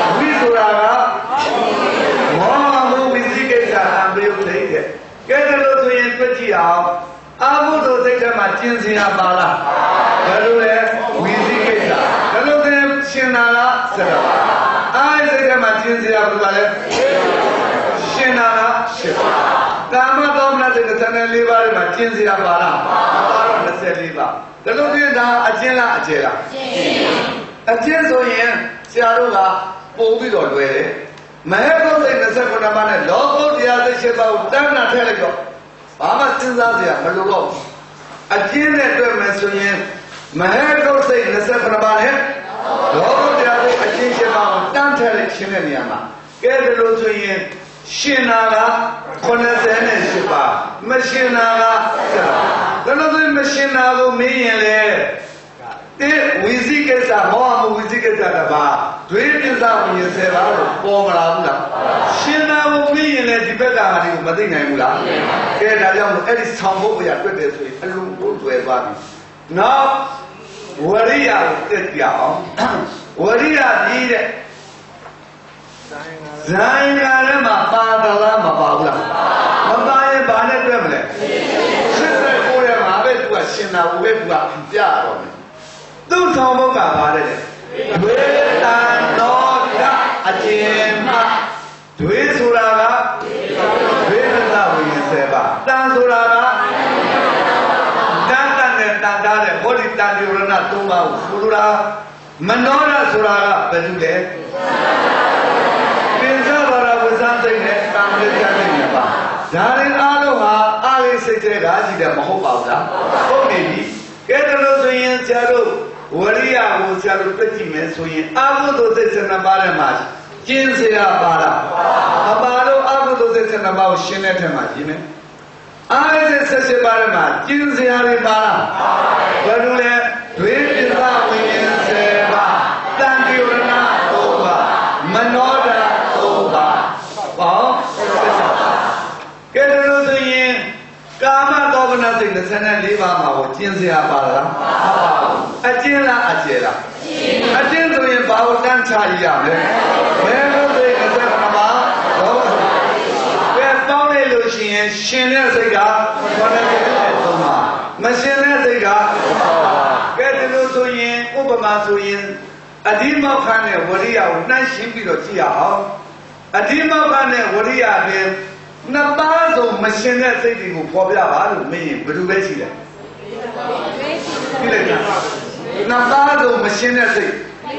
Speaker 1: ဝိဆိုတာကမောဟမှုဝိသိကိစ္စအံပြုတ်သိတဲ့ကဲဒါလို့ဆိုရင်တွေ့ကြည့်အောင်အာဟုသောစိတ်ထဲမှာကျင်စရာပါလားဘယ်လိုလဲဝိသိကိစ္စဘယ်လိုလဲရှင်နာလားစရပါအားစိတ်ထဲမှာကျင်စရာဘာလဲရှင်နာလားရှင်ကာမသောမနစိတ်၂၄ပါးထဲမှာကျင်စရာပါလားပါတော့၂၄ပါးဒါလို့ပြင်တာအကျဉ်းလားအကျယ်လားအကျဉ်းဆိုရင်ဆရာတို့ကပို့ပြီးတော့လွယ်တယ်မဟေဘုစိတ်၂၉ပါးနဲ့လောဘတရားစိတ်၈ပါးကိုတန်းတာထည့်လိုက်တော့ဘာမှစဉ်းစားစရာမလိုတော့အကျဉ်းနဲ့တွေ့မယ်ဆိုရင်မဟေဘုစိတ်၂၉ပါးနဲ့လောဘတရားစိတ်အကျဉ်း၈ပါးကိုတန်းထည့်လိုက်ခြင်းတဲ့နေရာမှာကဲဒါလို့ဆိုရင်ရှင်နာက၉၈ပါးမရှင်နာကဒါလို့ဆိုရင်မရှင်နာကိုမင်းရင်လေတေဝိသိကိစ္စမောဟမှုဝိသိကိစ္စတပါဒွေပစ္စဝိညာဉ်၁၀ပါးလို့ပေါ်မလာဘူးလားရှင်နာကိုမင်းရင်လေဒီဘက်ကဟာဒီကိုမသိနိုင်ဘူးလားကဲဒါကြောင့်အဲ့ဒီဆောင်ဖို့အရာတွေ့တယ်ဆိုရင်အလုံးကိုတွေ့သွားပြီနောက်ဝရိယကိုတက်ပြအောင်ဝရိယကြီးတဲ့ဇာယနာထဲမှာပါသလားမပါဘူးလားမပါရင်ဘာနဲ့တွေ့မလဲစစ်စစ်ကိုယ်ရမှာပဲသူကရှင်နာဝိပုကပြရတော့မယ်သူ့ဆောင်ဘုတ်ကပါတယ်ဒွေတန်တော်ဓာအကျဉ်းမှဒွေဆိုတာကဒွေပစ္စဝိညာဉ်၁၀ပါးတန်ဆိုတာကတန်တန်နဲ့တန်တားတဲ့ဘောဓိတန်ဒီရဏ၃ပါးကိုဆိုလိုတာမနောရဆိုတာကဘယ်သူလဲပင်စဘာရဝဇန်သိနဲ့ကံလေးပြတဲ့နေပါဒါရင်အားလုံးဟာအားလေးစိတ်ထဲကကြည့်တယ်မဟုတ်ပါဘူးလားဟုတ်နေပြီကဲဒါလို့ဆိုရင်ဆရာတို့ဝရိယကိုဆရာတို့တွေ့ကြည့်မယ်ဆိုရင်အာဟုသောစိတ်၁၂ပါးထဲမှာကျင်းစရာပါလားမပါတော့အာဟုသောစိတ်၁၂ပါးကိုရှင်းတဲ့ထဲမှာရှင်းမယ်အာရစိတ်၁၈ပါးထဲမှာကျင်းစရာတွေပါလားဘယ်လိုလဲဒွေပစ္စဝိညာဉ်၁၀ပါးတန်တိရဏ၃ပါးမနောဒ၃ပါးဟောကဲဒါလို့ဆိုရင်ကာမသောမနစိတ်၂၄ပါးမှာကိုကျင်းစရာပါလားမပါဘူးအကျဉ်းလားအကျယ်လားအကျဉ်းဆိုရင်ဘာကိုတန်းချရရမလဲဘယ်လိုစိတ်၂၇ပါးတော့ဘယ်ပေါင်းလိုက်လို့ရှိရင်ရှင်တဲ့စိတ်က၉၃ပါးမရှင်တဲ့စိတ်ကကဲဒီလိုဆိုရင်ဥပမာဆိုရင်အဓိမောက္ခနဲ့ဝရိယကိုနှိုင်းရှင်းပြီးတော့ကြည့်ရအောင်အဓိမောက္ခနဲ့ဝရိယတွင်နှစ်ပါးစုံမရှင်တဲ့စိတ်တွေကိုပေါ်ပြပါလို့မင်းရင်ဘယ်သူပဲရှိတယ်ဒီလေနှစ်ပါးစုံမရှင်တဲ့စိတ်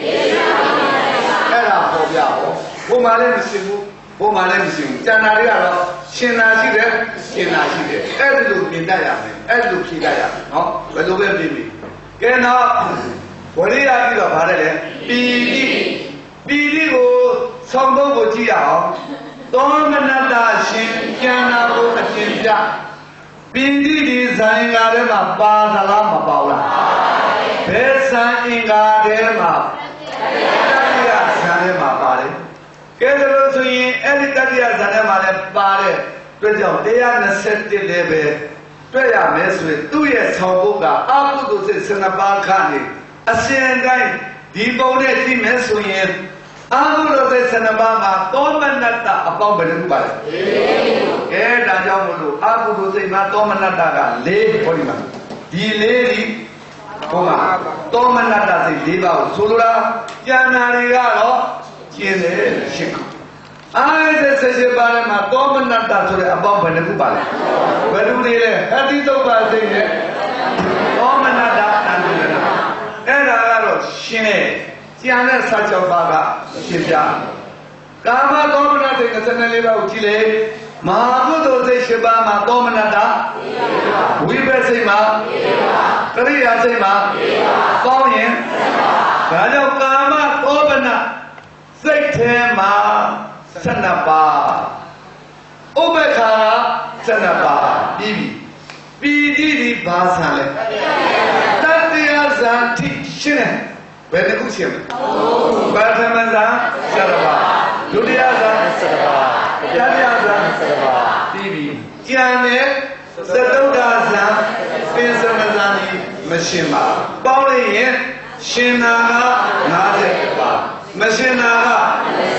Speaker 1: အဲ့ဒါပေါ်ပြဟောဘုံမလည်းမရှင်ဘူးဘုံမလည်းမရှင်ဘူးကျန်တာတွေကတော့ရှင်တာရှိတယ်ရှင်တာရှိတယ်အဲ့ဒီလိုမြင်တတ်ရမယ်အဲ့ဒီလိုဖြေတတ်ရမယ်နော်ဘယ်လိုပဲပြင်ပြီကဲတော့ဝရိယပြီးတော့ဗါတယ်လေပီတိပီတိကိုဆောင်းဖို့ကိုကြည့်ရအောင်သောမနတရှင်ကျန်တာကိုအရှင်းပြပီတိဒီဇာင်္ဂါထဲမှာပါသလားမပါဘူးလားဘယ်ဇာအင်္ဂါထဲမှာတတိယဇာထဲမှာပါတယ်ကဲဒါလို့ဆိုရင်အဲ့ဒီတတိယဇာထဲမှာလည်းပါတယ်တွေ့ကြောင့်၁၂၁လည်းပဲတွေ့ရမယ်ဆိုရင်သူ့ရဲ့ဆောင်ဖို့ကအကုသိုလ်စိတ်၁၂ပါးခန့်နေအစဉ်တိုင်းဒီပုံနဲ့ကြည့်မယ်ဆိုရင်အာဟုသောစိတ်၁၂ပါးမှာသောမနတ္တအပေါင်းဘယ်လိုပါလဲကဲဒါကြောင့်မို့လို့အာဟုသောစိတ်မှာသောမနတ္တက၄ဟောဒီမှာဒီ၄ဒီဟောမှာသောမနတ္တစိတ်၄ပါးကိုဆိုလိုတာကျန်တာတွေကတော့ကျင်တယ်ရှင်းခုအာရစိတ်၁၈ပါးမှာသောမနတ္တဆိုတဲ့အပေါင်းဘယ်လိုပါလဲဘယ်လိုနေလဲအတိသုတ်ပါစိတ်နဲ့သောမနတ္တတန်တယ်အဲ့ဒါကတော့ရှင်းတယ်ကျန်တဲ့စာချုပ်ပါကရှင်းပြကာမသောမနစိတ်၂၄ပါးကိုကြည့်လေမဟာကုသိုလ်စိတ်၈ပါးမှာသောမနတဝိပဿစိတ်မှာကရိယာစိတ်မှာပေါင်းရင်ဒါကြောင့်ကာမသောမနစိတ်ထဲမှာ၁၂ပါးဥပ္ပခါ၁၂ပါးပြီးပြီပီတိဒီဘာဆံလဲတတိယဇာတိရှင်းတယ်ဘယ်တစ်ခုရှင်းမလဲပထမဇာ၁၂ပါးဒုတိယဇာ၁၂ပါးတတိယဇာ၁၂ပါးပြီးပြီကျန်တဲ့သတုဒ္ဒဇာပင်စမဇာကြီးမရှင်းပါပေါင်းလိုက်ရင်ရှင်နာက၅၀ပါးမရှင်နာက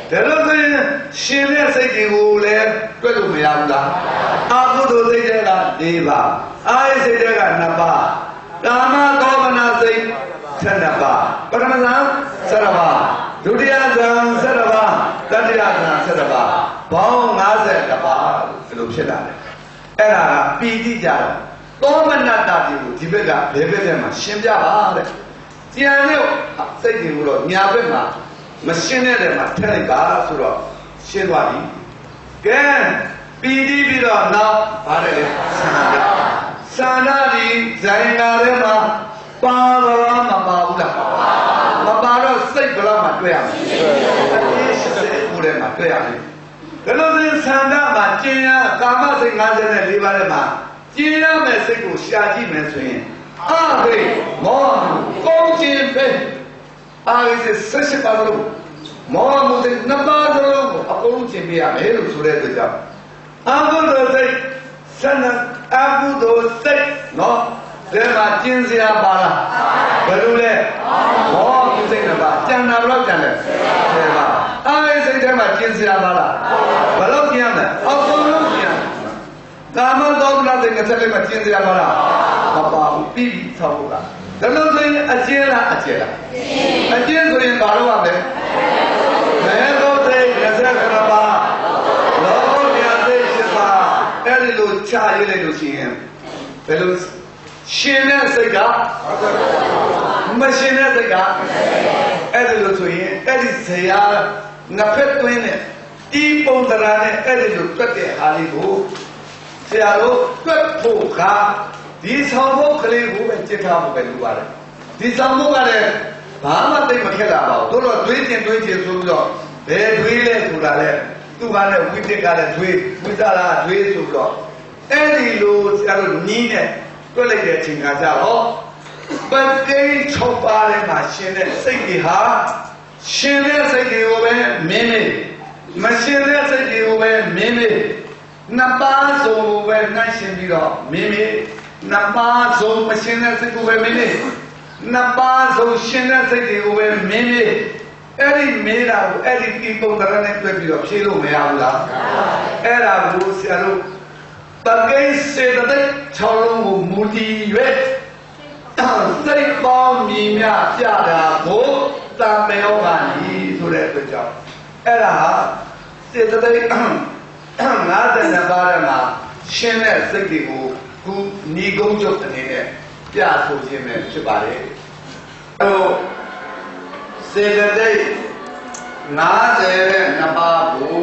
Speaker 1: ဒါလို့ဆိုရင်ရှင်တဲ့စိတ်တွေကိုလည်းတွက်လို့မရဘူးလားအကုသိုလ်စိတ်တွေက၄ပါးအာယစိတ်တွေက၂ပါးကာမသောမနာစိတ်၁၂ပါးပထမဇန်၁၇ပါးဒုတိယဇန်၁၇ပါးတတိယဇန်၁၇ပါးဘောင်း၅၁ပါးဒီလိုဖြစ်လာတယ်အဲ့ဒါကပီတိကြတော့သောမနတတွေကိုဒီဘက်ကဘယ်ဘက်ထဲမှာရှင်းပြပါတဲ့ကျန်တဲ့စိတ်တွေကိုတော့ညာဘက်မှာမရှင်းတဲ့နေရာမှာထည့်လိုက်ပါဆိုတော့ရှင်းသွားပြီကဲပီတိပြီးတော့နောက်ဗါတယ်လေဆန္ဒဆန္ဒဒီဇိုင်နာထဲမှာပါတော့မပါဘူးလားမပါတော့စိတ်ဘယ်လောက်မှတွေ့ရမလဲအင်းစိတ်ကိုယ်ထဲမှာတွေ့ရမယ်ဒါလို့ဆိုဆန္ဒမှာကျင်ရကာမစိတ်၅၄ပါးထဲမှာကျင်ရမယ်စိတ်ကိုရှာကြည့်မယ်ဆိုရင်အာဟိမောကောင်းခြင်းပဲအာဟိဆက်စပါလို့မောမှုတဲ့နပါးလုံးကိုအကုန်ကျင်ပြရမယ်လို့ဆိုတဲ့အတွက်ကြောင့်အကုသိုလ်စိတ်ဆန္ဒအကုသိုလ်စိတ်နော်ဒီမှာကျင်စရာပါလားဘယ်လိုလဲမောမှုစိတ်နပါကျန်တာဘယ်လောက်ကျန်လဲဆယ်ပါအာဟိစိတ်ထဲမှာကျင်စရာပါလားဘယ်လောက်ကျင်ရမလဲအကုန်လုံးကျင်ကာမသောမနစိတ်နဲ့ဆက်လက်မှာကျင်စရာပါလားမပါဘူးပြီးပြီးဆောက်ဖို့လားဒါလို့ဆိုရင်အကျဉ်းလားအကျဉ်းလားအကျဉ်းဆိုရင်ဘာလို့ရမလဲမဲသောစိတ်၂၇ပါးလောဘညာစိတ်၈ပါးအဲ့ဒီလိုချရေးလိုက်လို့ရှိရင်ဘယ်လိုရှင်တဲ့စိတ်ကမရှင်တဲ့စိတ်ကအဲ့ဒီလိုဆိုရင်အဲ့ဒီဇရာနှစ်ဖက်တွင်းနဲ့ဒီပုံသဏ္ဍာန်နဲ့အဲ့ဒီလိုတွက်တဲ့ဟာလေးကိုဆရာတို့တွက်ဖို့ကဒီဆောင်ဖို့ကလေးကိုပဲจิตထားဖို့ပဲလိုပါတယ်ဒီဆောင်ဖို့ကလည်းဘာမှသိမခက်တာပါဘူးတို့တော့တွေးကျင်တွေးကျင်ဆိုပြီးတော့ဘယ်တွေးလဲဆိုတာလဲသူကလည်းဝိတ္တကလည်းတွေးဝိသရာတွေးဆိုပြီးတော့အဲ့ဒီလိုဆရာတို့နီးနဲ့တွက်လိုက်တဲ့အချိန်ကကြတော့ပကိန်း၆ပါးထဲမှာရှင်တဲ့စိတ်တွေဟာရှင်တဲ့စိတ်တွေကိုပဲမင်းမေမရှင်တဲ့စိတ်တွေကိုပဲမင်းမေနှစ်ပါးစုံကိုပဲနှိုင်းရှင်ပြီးတော့မင်းမေနှစ်ပါးစုံမရှင်တဲ့စိတ်ကိုပဲမင်းမေနှစ်ပါးစုံရှင်တဲ့စိတ်တွေကိုပဲမင်းမေအဲ့ဒီမေးတာကိုအဲ့ဒီဒီပုံသဏ္ဍာန်နဲ့တွေ့ပြီးတော့ဖြေလို့မရဘူးလားအဲ့ဒါကိုဆရာတို့ပကိန်းစေတသိက်၆လုံးကိုမူတည်၍စိတ်ပေါင်းမြင်မြပြတာကိုတံမေယောဂာနီဆိုတဲ့အတွက်ကြောင့်အဲ့ဒါဟာစေတသိက်၅၂ပါးထဲမှာရှင်းတဲ့စိတ်တွေကိုခုညီကုန်းချုပ်အနေနဲ့ပြဆိုခြင်းပဲဖြစ်ပါတယ်။အဲစေတသိက်၅၂ပါးကို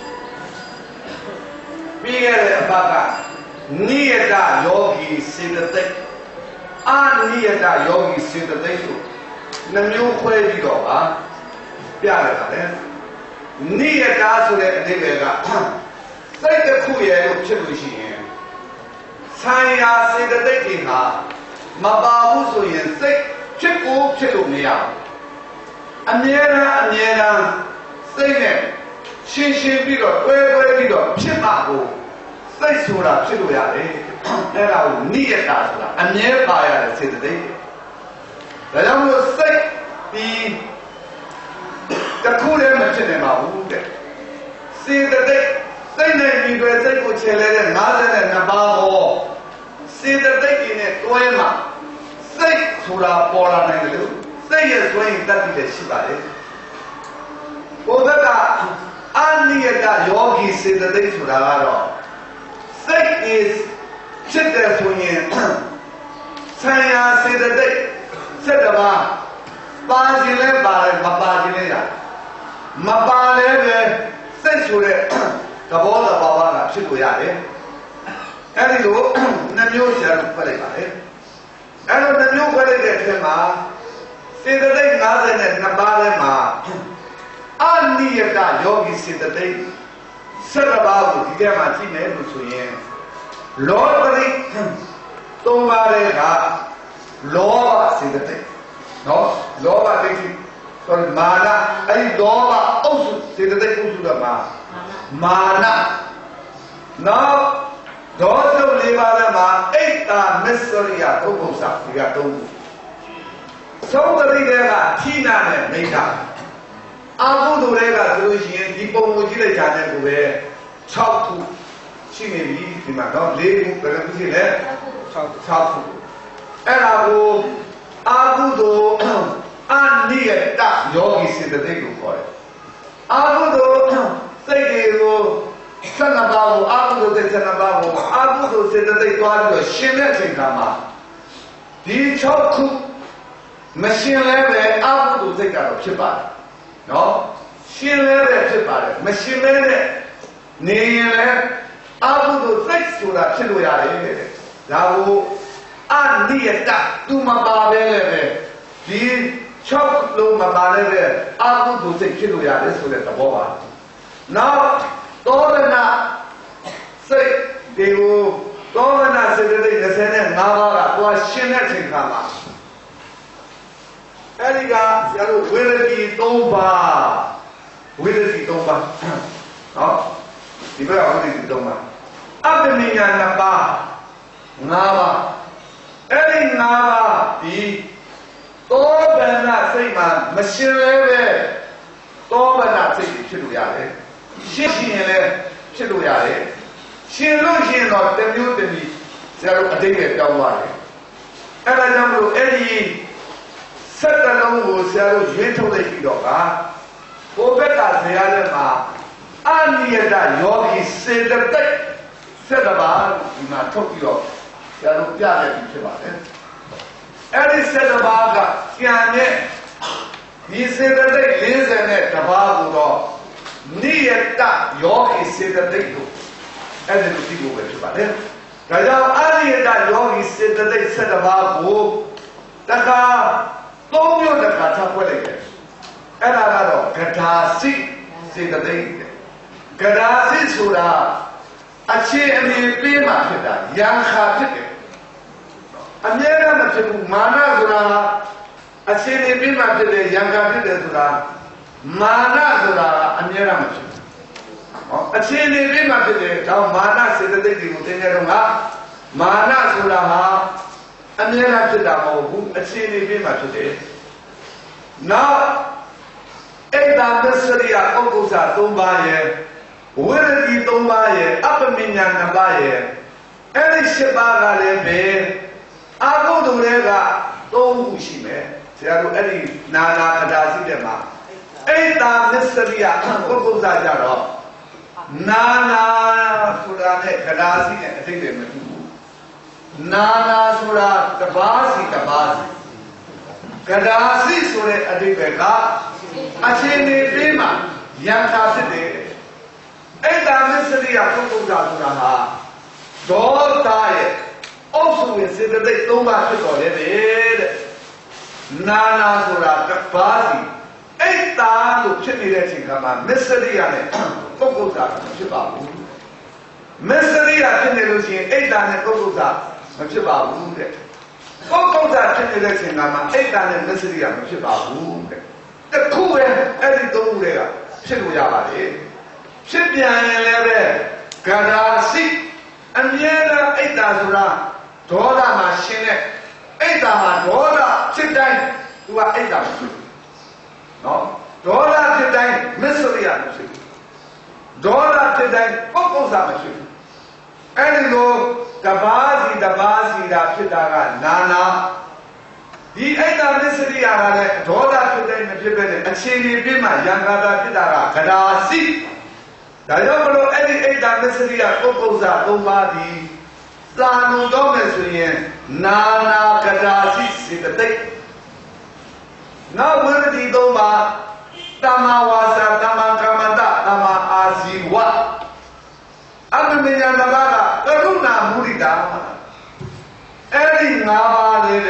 Speaker 1: ပြီးခဲ့တဲ့အပတ်ကနိယတယောဂီစေတသိက်အာနိယတယောဂီစေတသိက်ဆိုနှမျိုးခွဲပြီးတော့ပါပြရတယ်ဗျာနိယတဆိုတဲ့အဓိပ္ပာယ်ကစိတ်တစ်ခုရဲ့လို့ဖြစ်လို့ရှိရင်ဆံရစေတသိက်တွေဟာမပါဘူးဆိုရင်စိတ်ဖြစ်ကိုဖြစ်လို့မရဘူးအမြဲတမ်းအမြဲတမ်းစိတ်နဲ့ရှင်းရှင်းပြီးတော့တွဲတွဲပြီးတော့ဖြစ်မှာကိုစိတ်ဆိုတာဖြစ်လို့ရတယ်အဲ့ဒါကိုနိယတဆိုတာအမြဲပါရတဲ့စေတသိက်ဒါကြောင့်မို့စိတ်ဒီတစ်ခုလည်းမဖြစ်နိုင်ပါဘူးတဲ့စေတသိက်စိတ်နဲ့ဒီပဲစိတ်ကိုခြေလဲတဲ့၅၂ပါးဟောစေတသိက်ကြီးနဲ့တွဲမှာစိတ်ဆိုတာပေါ်လာနိုင်တယ်လို့စိတ်ရဲ့စွမ်းရည်တတ်ပြီးလည်းရှိပါတယ်ဘုရားကအနိယတယောဂီစေတသိက်ဆိုတာကတော့စိတ် is ဖြစ်တဲ့ဆိုရင်ဆံရစေတသိက်စက်တပါးပါခြင်းလဲပါတယ်မပါခြင်းလဲရမပါလဲပဲစိတ်ဆိုတဲ့သဘောတဘာဝကဖြစ်လို့ရတယ်အဲ့ဒီလိုနှမျိုးရှာလို့ဖတ်လိုက်ပါတယ်အဲ့လိုနှမျိုးဖတ်လိုက်တဲ့အချိန်မှာစေတသိက်၅၂ပါးထဲမှာအနိယတယောဂီစေတသိက်စက်တပါးကိုဒီထဲမှာကြည့်မယ်လို့ဆိုရင်လောဘတိသုံးပါးတဲ့ကလောဘစေတသိက်နော်လောဘတိဆိုမာနအဲ့ဒီလောဘအုပ်စုစေတသိက်အုပ်စုကမှာမာနနောက်ဒေါသလေးပါးထဲမှာအိတ်တာမစ္စရိယသုံးပုံစဒီကသုံးခုသုံးတတိတဲ့ကဌိနနဲ့မိဋ္ဌာ阿古多那个都行，你帮我进来家呢，不呗？超土，去年比对嘛，到雷公那个不是嘞，超超土。哎，那个阿古多按你的大，要给谁的这个过来？阿古多这个三十八户，阿古多在三十八户，阿古多现在在多少个新的情况嘛？你超土，没新来的阿古多在干了批发。喏，新来的批发的，没新来的，年来阿古多再说了披露下来的，然后按理的都嘛八百来的，你超路嘛八来的，阿古多再披露下来说的怎么办？那多的呢，所以这个多的呢，是这个那些呢，哪个我新的情况嘛？哎，你看，假如为了你东吧，为了你东吧，好，你不要为了你东吧，阿不明年那吧，那吧，哎，你那吧，比多本那谁嘛，没新来的，多本那谁披露下来，新新的披露下来，新路新路得没有得你，假如这个标话的，哎，那咱们哎你。十个龙我下路源头的一个啊，我别打谁来的嘛，按你的要给谁的对，谁的吧，你嘛偷掉，下路加的去吧的，哎，你谁的吧个，下面你谁的对，零三的这把不到，你也打要给谁的对头，哎，这个第五个是吧的，大家按你的要给谁的对，谁的吧不，那个。都有的卡插过来的，哎，那个咯，格达西是个对的，格达西出了，而且你别嘛去的，养哈去的，啊，你那么去马那出了，而且你别嘛去的，养哈去的出了，马那出了，啊，你那么去，哦，而且你别嘛去的，到马那是个对的，我听见了吗？马那出了哈。အမြဲတမ်းဖြစ်တာမဟုတ်ဘူးအခြေအနေပြမှာဖြစ်တယ်။နောက်အိဒါမစ္စရိယပုဂ္ဂုဇ္ဇသုံးပါးရဲ့ဝိရတိသုံးပါးရဲ့အပ္ပမဉ္ဇဏ်နှစ်ပါးရဲ့အဲ့ဒီရှစ်ပါးကလည်းပဲအာဟုတုတွေကသုံးခုရှိမယ်။ဆရာတို့အဲ့ဒီနာနာခဒါရှိတဲ့မှာအိဒါမစ္စရိယပုဂ္ဂုဇ္ဇကြတော့နာနာဆိုတာနဲ့ခဒါရှိတဲ့အသိတွေမတူနာနာဆိုတာတပါးစီတပါးစီကဒါစီဆိုတဲ့အဓိပ္ပာယ်ကအချင်းနေပြီးမှယံသာဖြစ်တယ်အဲ့ဒါမစ္စရိယပုဂ္ဂုဇ္ဇဆိုတာဟာဒေါသရဲ့အုပ်စုရဲ့စေတသိက်သုံးပါးဖြစ်တော်လေတဲ့နာနာဆိုတာတပါးစီအဲ့ဒါလို့ဖြစ်နေတဲ့အချိန်ကမှမစ္စရိယနဲ့ပုဂ္ဂုဇ္ဇဖြစ်ပါဘူးမစ္စရိယဖြစ်နေလို့ရှိရင်အဲ့ဒါနဲ့ပုဂ္ဂုဇ္ဇမဖြစ်ပါဘူးတဲ့ပုဂ္ဂုဇ္ဇဖြစ်နေတဲ့အချိန်ကမှအိတ်တန်နဲ့မစ္စရိယမဖြစ်ပါဘူးတဲ့တခုပဲအဲ့ဒီသုံးခုတွေကဖြစ်လို့ရပါလေဖြစ်ပြန်ရင်လည်းပဲဂရာစိအမြဲတမ်းအိတ်တာဆိုတာဒေါသမှာရှင်တဲ့အိတ်တာမှာဒေါသဖြစ်တိုင်းသူကအိတ်တာဖြစ်နော်ဒေါသဖြစ်တိုင်းမစ္စရိယမဖြစ်ဒေါသဖြစ်တိုင်းပုဂ္ဂုဇ္ဇမဖြစ်အဲ့ဒီလိုတပါးစီတပါးစီတာဖြစ်တာကနာနာဒီအိတ်တာမစ္စရိယာကလည်းဒေါသဖြစ်တဲ့မဖြစ်ပဲနဲ့အခြေအနေပြင်းမှယံကာတာဖြစ်တာကဂရာစီဒါကြောင့်မလို့အဲ့ဒီအိတ်တာမစ္စရိယာပုဂ္ဂုဇ္ဇသုံးပါးဒီသာနုတော့မယ်ဆိုရင်နာနာဂရာစီစေတသိက်နောက်ဝိရတိသုံးပါးတမဝါစာတမကမ္မတတမအာဇီဝအပ္ပမဉ္ဇဏ်တစ်ပါးကကရုဏာမုဒိတာအဲ့ဒီငါးပါးလေး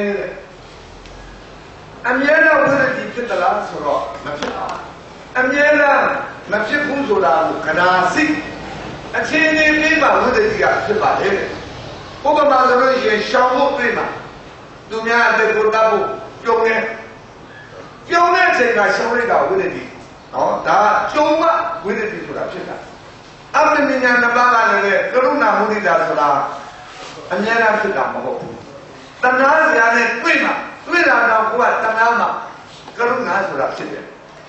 Speaker 1: တဲ့အမြဲတမ်းဝိရတိဖြစ်သလားဆိုတော့မဖြစ်ပါဘူးအမြဲတမ်းမဖြစ်ဘူးဆိုတာကိုခဏစိအခြေအနေလေးမှာဝိရတိကဖြစ်ပါလေဥပမာဆိုလို့ရှိရင်ရှောင်းဖို့ပြေးမှာသူများအသက်ကိုတတ်ဖို့ပြုံးနေပြုံးတဲ့အချိန်ကရှောင်းလိုက်တာဝိရတိနော်ဒါကျုံမဝိရတိဆိုတာဖြစ်တာအပ္ပမဉ္ဇဏ်နှစ်ပါးကလည်းကရုဏာမုဒိတာဆိုတာအမြဲတမ်းဖြစ်တာမဟုတ်ဘူးတဏှာစရာနဲ့တွေ့မှာတွေ့တာတော့ကိုကတဏှာမှာကရုဏာဆိုတာဖြစ်တယ်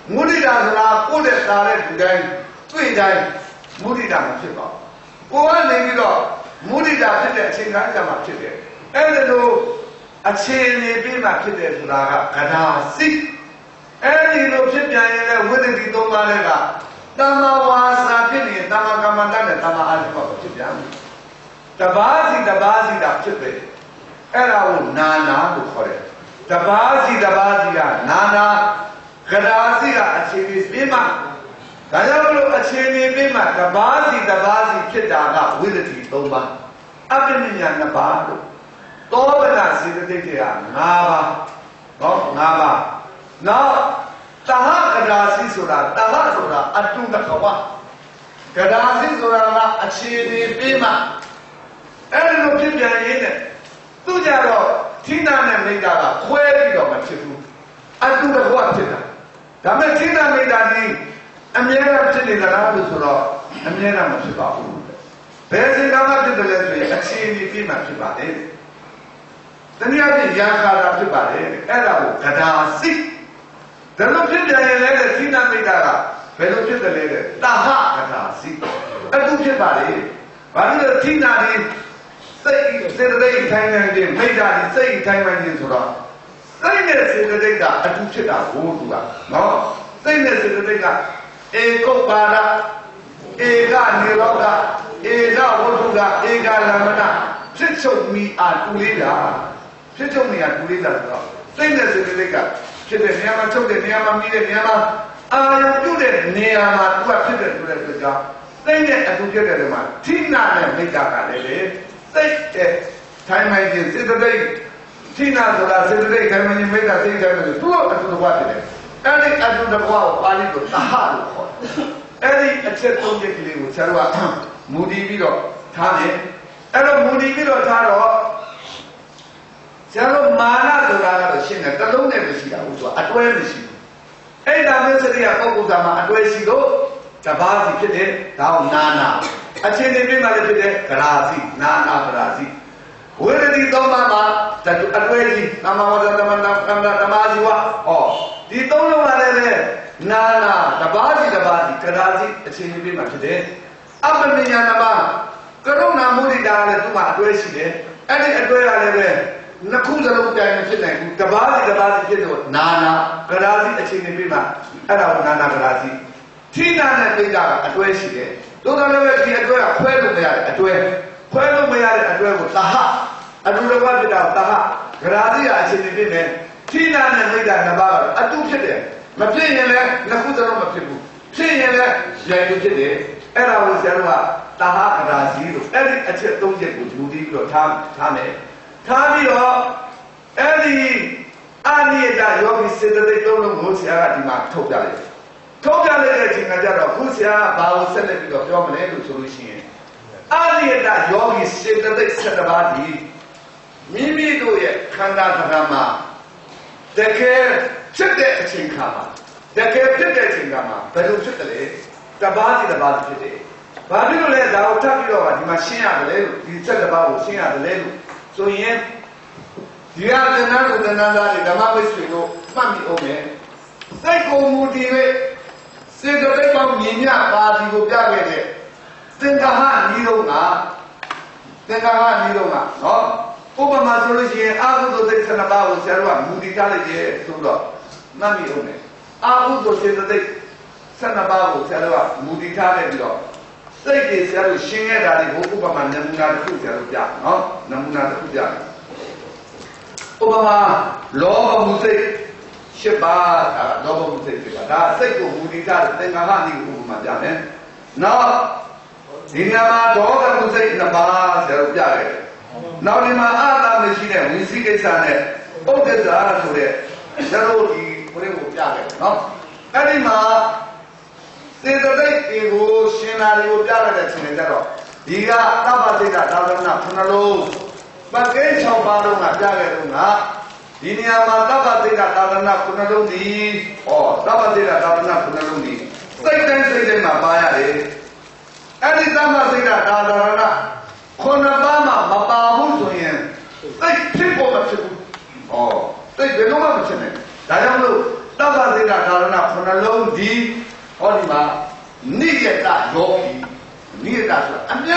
Speaker 1: မုဒိတာဆိုတာကိုယ့်တဲ့တာတဲ့လူတိုင်းတွေ့တိုင်းမုဒိတာမဖြစ်ပါဘူးကိုကနေပြီးတော့မုဒိတာဖြစ်တဲ့အချိန်ကကြမှာဖြစ်တယ်အဲ့ဒါလို့အခြေအနေပြီးမှဖြစ်တယ်ဆိုတာကကဒါစိအဲ့ဒီလိုဖြစ်ပြန်ရင်လည်းဝိသတိသုံးပါးတဲ့ကတမ္မာဝါစာဖြစ်နေတမ္မာကမ္မန္တနဲ့တမ္မာအာရုံကဖြစ်ပြန်တယ်တပါးစီတပါးစီတာဖြစ်တယ်အဲ့ဒါကိုနာနာလို့ခေါ်တယ်တပါးစီတပါးစီကနာနာကဒါစီကအခြေအနေပြီးမှဒါကြောင့်လို့အခြေအနေပြီးမှတပါးစီတပါးစီဖြစ်တာကဝိသတိသုံးပါးအပ္ပနိညာနှစ်ပါးလို့သောဗနာစေတသိက်ကငါးပါးနော်ငါးပါးနောက်တဟကဒါစီဆိုတာတဟဆိုတာအတုတကဝကဒါစီဆိုတာကအခြေအနေပြီးမှအဲ့ဒီလိုဖြစ်ပြန်ရင်းနဲ့သူကြတော့ထိနာနဲ့မိတာကခွဲပြီးတော့မဖြစ်ဘူးအတုတကဝဖြစ်တာဒါမဲ့ထိနာမိတာဒီအမြဲတမ်းဖြစ်နေတာလားလို့ဆိုတော့အမြဲတမ်းမဖြစ်ပါဘူးဘယ်စဉ်ကမှဖြစ်တယ်လဲဆိုရင်အခြေအနေပြီးမှဖြစ်ပါတယ်တနည်းအားဖြင့်ရာခါတာဖြစ်ပါတယ်အဲ့ဒါကိုကဒါစိဒါလိုဖြစ်ပြန်ရင်လည်းထိနာမိတာကဘယ်လိုဖြစ်တယ်လဲတဲ့တဟကဒါစိအတုဖြစ်ပါလေဘာလို့လဲထိနာဒီစိတ်စေတသိက်ထိုင်နေတယ်မိတာဒီစိတ်ထိုင်နေတယ်ဆိုတော့စိတ်နဲ့စေတသိက်ကအတုဖြစ်တာဘိုးသူကနော်စိတ်နဲ့စေတသိက်ကဧကုပ္ပါဒဧကနေရောဓဧကဝတ္ထုကဧကလမနဖြစ်ချုပ်မိအားတူလေးတာဖြစ်ချုပ်မိအားတူလေးတာဆိုတော့စိတ်နဲ့စေတသိက်ကဖြစ်တဲ့နေရာမှာချုပ်တဲ့နေရာမှာမိတဲ့နေရာမှာအာရုံပြုတဲ့နေရာမှာသူကဖြစ်တဲ့ဆိုတဲ့အတွက်ကြောင့်စိတ်နဲ့အတူဖြစ်တဲ့နေရာမှာထိနာနဲ့မိတာကလည်းလေစိတ်တဲ့ထိုင်မှန်ခြင်းစေတသိက်ထိနာဆိုတာစေတသိက်ထိုင်မှန်ခြင်းမိတာစိတ်ထိုင်မှန်ခြင်းသူ့အတူတကွဖြစ်တယ်အဲ့ဒီအတူတကွကိုပါဠိလိုသဟလို့ခေါ်တယ်အဲ့ဒီအချက်သုံးချက်ကလေးကိုဆရာတို့ကမူတည်ပြီးတော့ထားတယ်အဲ့တော့မူတည်ပြီးတော့ထားတော့ဆရာတို့မာနဆိုတာကတော့ရှင်းတယ်တလုံးနဲ့မရှိတာဘူးသူအတွဲမရှိဘူးအဲ့ဒါမျိုးစရိယပုဂ္ဂိုလ်သားမှာအတွဲရှိလို့တပါးစီဖြစ်တယ်ဒါကိုနာနာအခြေအနေပြမှလည်းဖြစ်တယ်ဂရာစီနာနာဂရာစီဝိရတိသုံးပါးမှာတတူအတွဲကြီးသမဝဒသမနာကမ္မတမာဇီဝဟောဒီသုံးလုံးကလည်းနာနာတပါးစီတပါးစီဂရာစီအခြေအနေပြမှဖြစ်တယ်အပ္ပမညာနပါကရုဏာမုဒိတာလည်းသူ့မှာအတွဲရှိတယ်အဲ့ဒီအတွဲကလည်းပဲနှစ်ခုစလုံးတိုင်မဖြစ်နိုင်ဘူးတပါးစီတပါးစီဖြစ်လို့နာနာဂရာစီအခြေအနေပြမှအဲ့ဒါကိုနာနာဂရာစီထိနာနဲ့ပိဋကအတွဲရှိတယ်တို့တော်လည်းပဲဒီအတွဲကခွဲလို့မရတဲ့အတွဲခွဲလို့မရတဲ့အတွဲကိုသဟအတူတကွဖြစ်တာသဟဂရာစီကအခြေအနေပြမယ်ထိနာနဲ့ပိဋကနှစ်ပါးကအတူဖြစ်တယ်မဖြစ်ရင်လည်းနှစ်ခုစလုံးမဖြစ်ဘူးဖြစ်ရင်လည်းရိုက်လို့ဖြစ်တယ်အဲ့ဒါကိုဆရာတို့ကသဟဂရာစီလို့အဲ့ဒီအချက်သုံးချက်ကိုယူပြီးတော့ထားထားမယ်ထားပြီးတော့အဲ့ဒီအာနိယတယောဂီစေတသိက်သုံးလုံးကိုဆရာကဒီမှာထုတ်ပြလိုက်ထုတ်ပြလိုက်တဲ့အချိန်ကကြတော့ခုဆရာကဘာကိုဆက်လက်ပြီးတော့ပြောမလဲလို့ဆိုလို့ရှိရင်အာနိယတယောဂီစေတသိက်ဆယ်ပါးဒီမိမိတို့ရဲ့ခန္ဓာသဏ္ဍာန်မှာတကယ်ဖြစ်တဲ့အချိန်ခါမှာတကယ်ဖြစ်တဲ့အချိန်ခါမှာဘယ်လိုဖြစ်တယ်လဲတပါးစီတပါးစီဖြစ်တယ်ဘာဖြစ်လို့လဲဒါကိုထပ်ပြီးတော့ဒီမှာရှင်းရတယ်လို့ဒီချက်တပါးကိုရှင်းရတယ်လို့ဆိုရင်ဒီဟာတဏ္ဍာကိုတဏ္ဍာသားတွေဓမ္မဝိဆွေတို့မှတ်မိအောင်မယ်စိတ်ကိုမူတည်၍စေတသိက်ပေါင်းမြင်မြပါဒီကိုပြခဲ့တဲ့သင်္ဃဟနီးတော့ကသင်္ဃဟနီးတော့ကနော်ဥပမာဆိုလို့ရှိရင်အာဟုသောစိတ်ဆန္ဒပါကိုဆရာတို့ကမူတည်ထားလိုက်ရဲ့ဆိုတော့မှတ်မိအောင်မယ်အာဟုသောစေတသိက်ဆန္ဒပါကိုဆရာတို့ကမူတည်ထားလိုက်ပြီးတော့စိတ်တွေဆရာတို့ရှင်းခဲ့တာတွေကိုဥပမာနမူနာတစ်ခုဆရာတို့ပြနော်နမူနာတစ်ခုပြတယ်ဥပမာလောဘမှုစိတ်ရှစ်ပါးလောဘမှုစိတ်ရှစ်ပါးဒါစိတ်ကိုမူတည်ထားတဲ့သင်္ခါရနည်းကိုဥပမာပြမယ်နောက်ဒီနာမဒေါသမှုစိတ်နှစ်ပါးဆရာတို့ပြခဲ့တယ်နောက်ဒီမှာအာသာမရှိတဲ့ဝိသိကိစ္စနဲ့ပုဒ်ကစားဆိုတဲ့ဆရာတို့ဒီဘယ်လိုပြခဲ့လဲနော်အဲ့ဒီမှာစေတသိက်တွေကိုရှင်နာတွေကိုပြရတဲ့ချိန်ကျတော့ဒီကသဗ္ဗစိတ်သာသနာခုနှလုံးမကဲ၆ပါးလုံးကပြခဲ့တော့ကဒီနေရာမှာသဗ္ဗစိတ်သာသနာခုနှလုံးဒီဩသဗ္ဗစိတ်သာသနာခုနှလုံးဒီစိတ်တိုင်းစိတ်တိုင်းမှာပါရတယ်အဲ့ဒီသဗ္ဗစိတ်သာသနာခုနှစ်ပါးမှာမပါဘူးဆိုရင်စိတ်ဖြစ်ဖို့မဖြစ်ဘူးဩစိတ်ဘယ်လိုမှမဖြစ်နိုင်ဒါကြောင့်လို့သဗ္ဗစိတ်သာသနာခုနှလုံး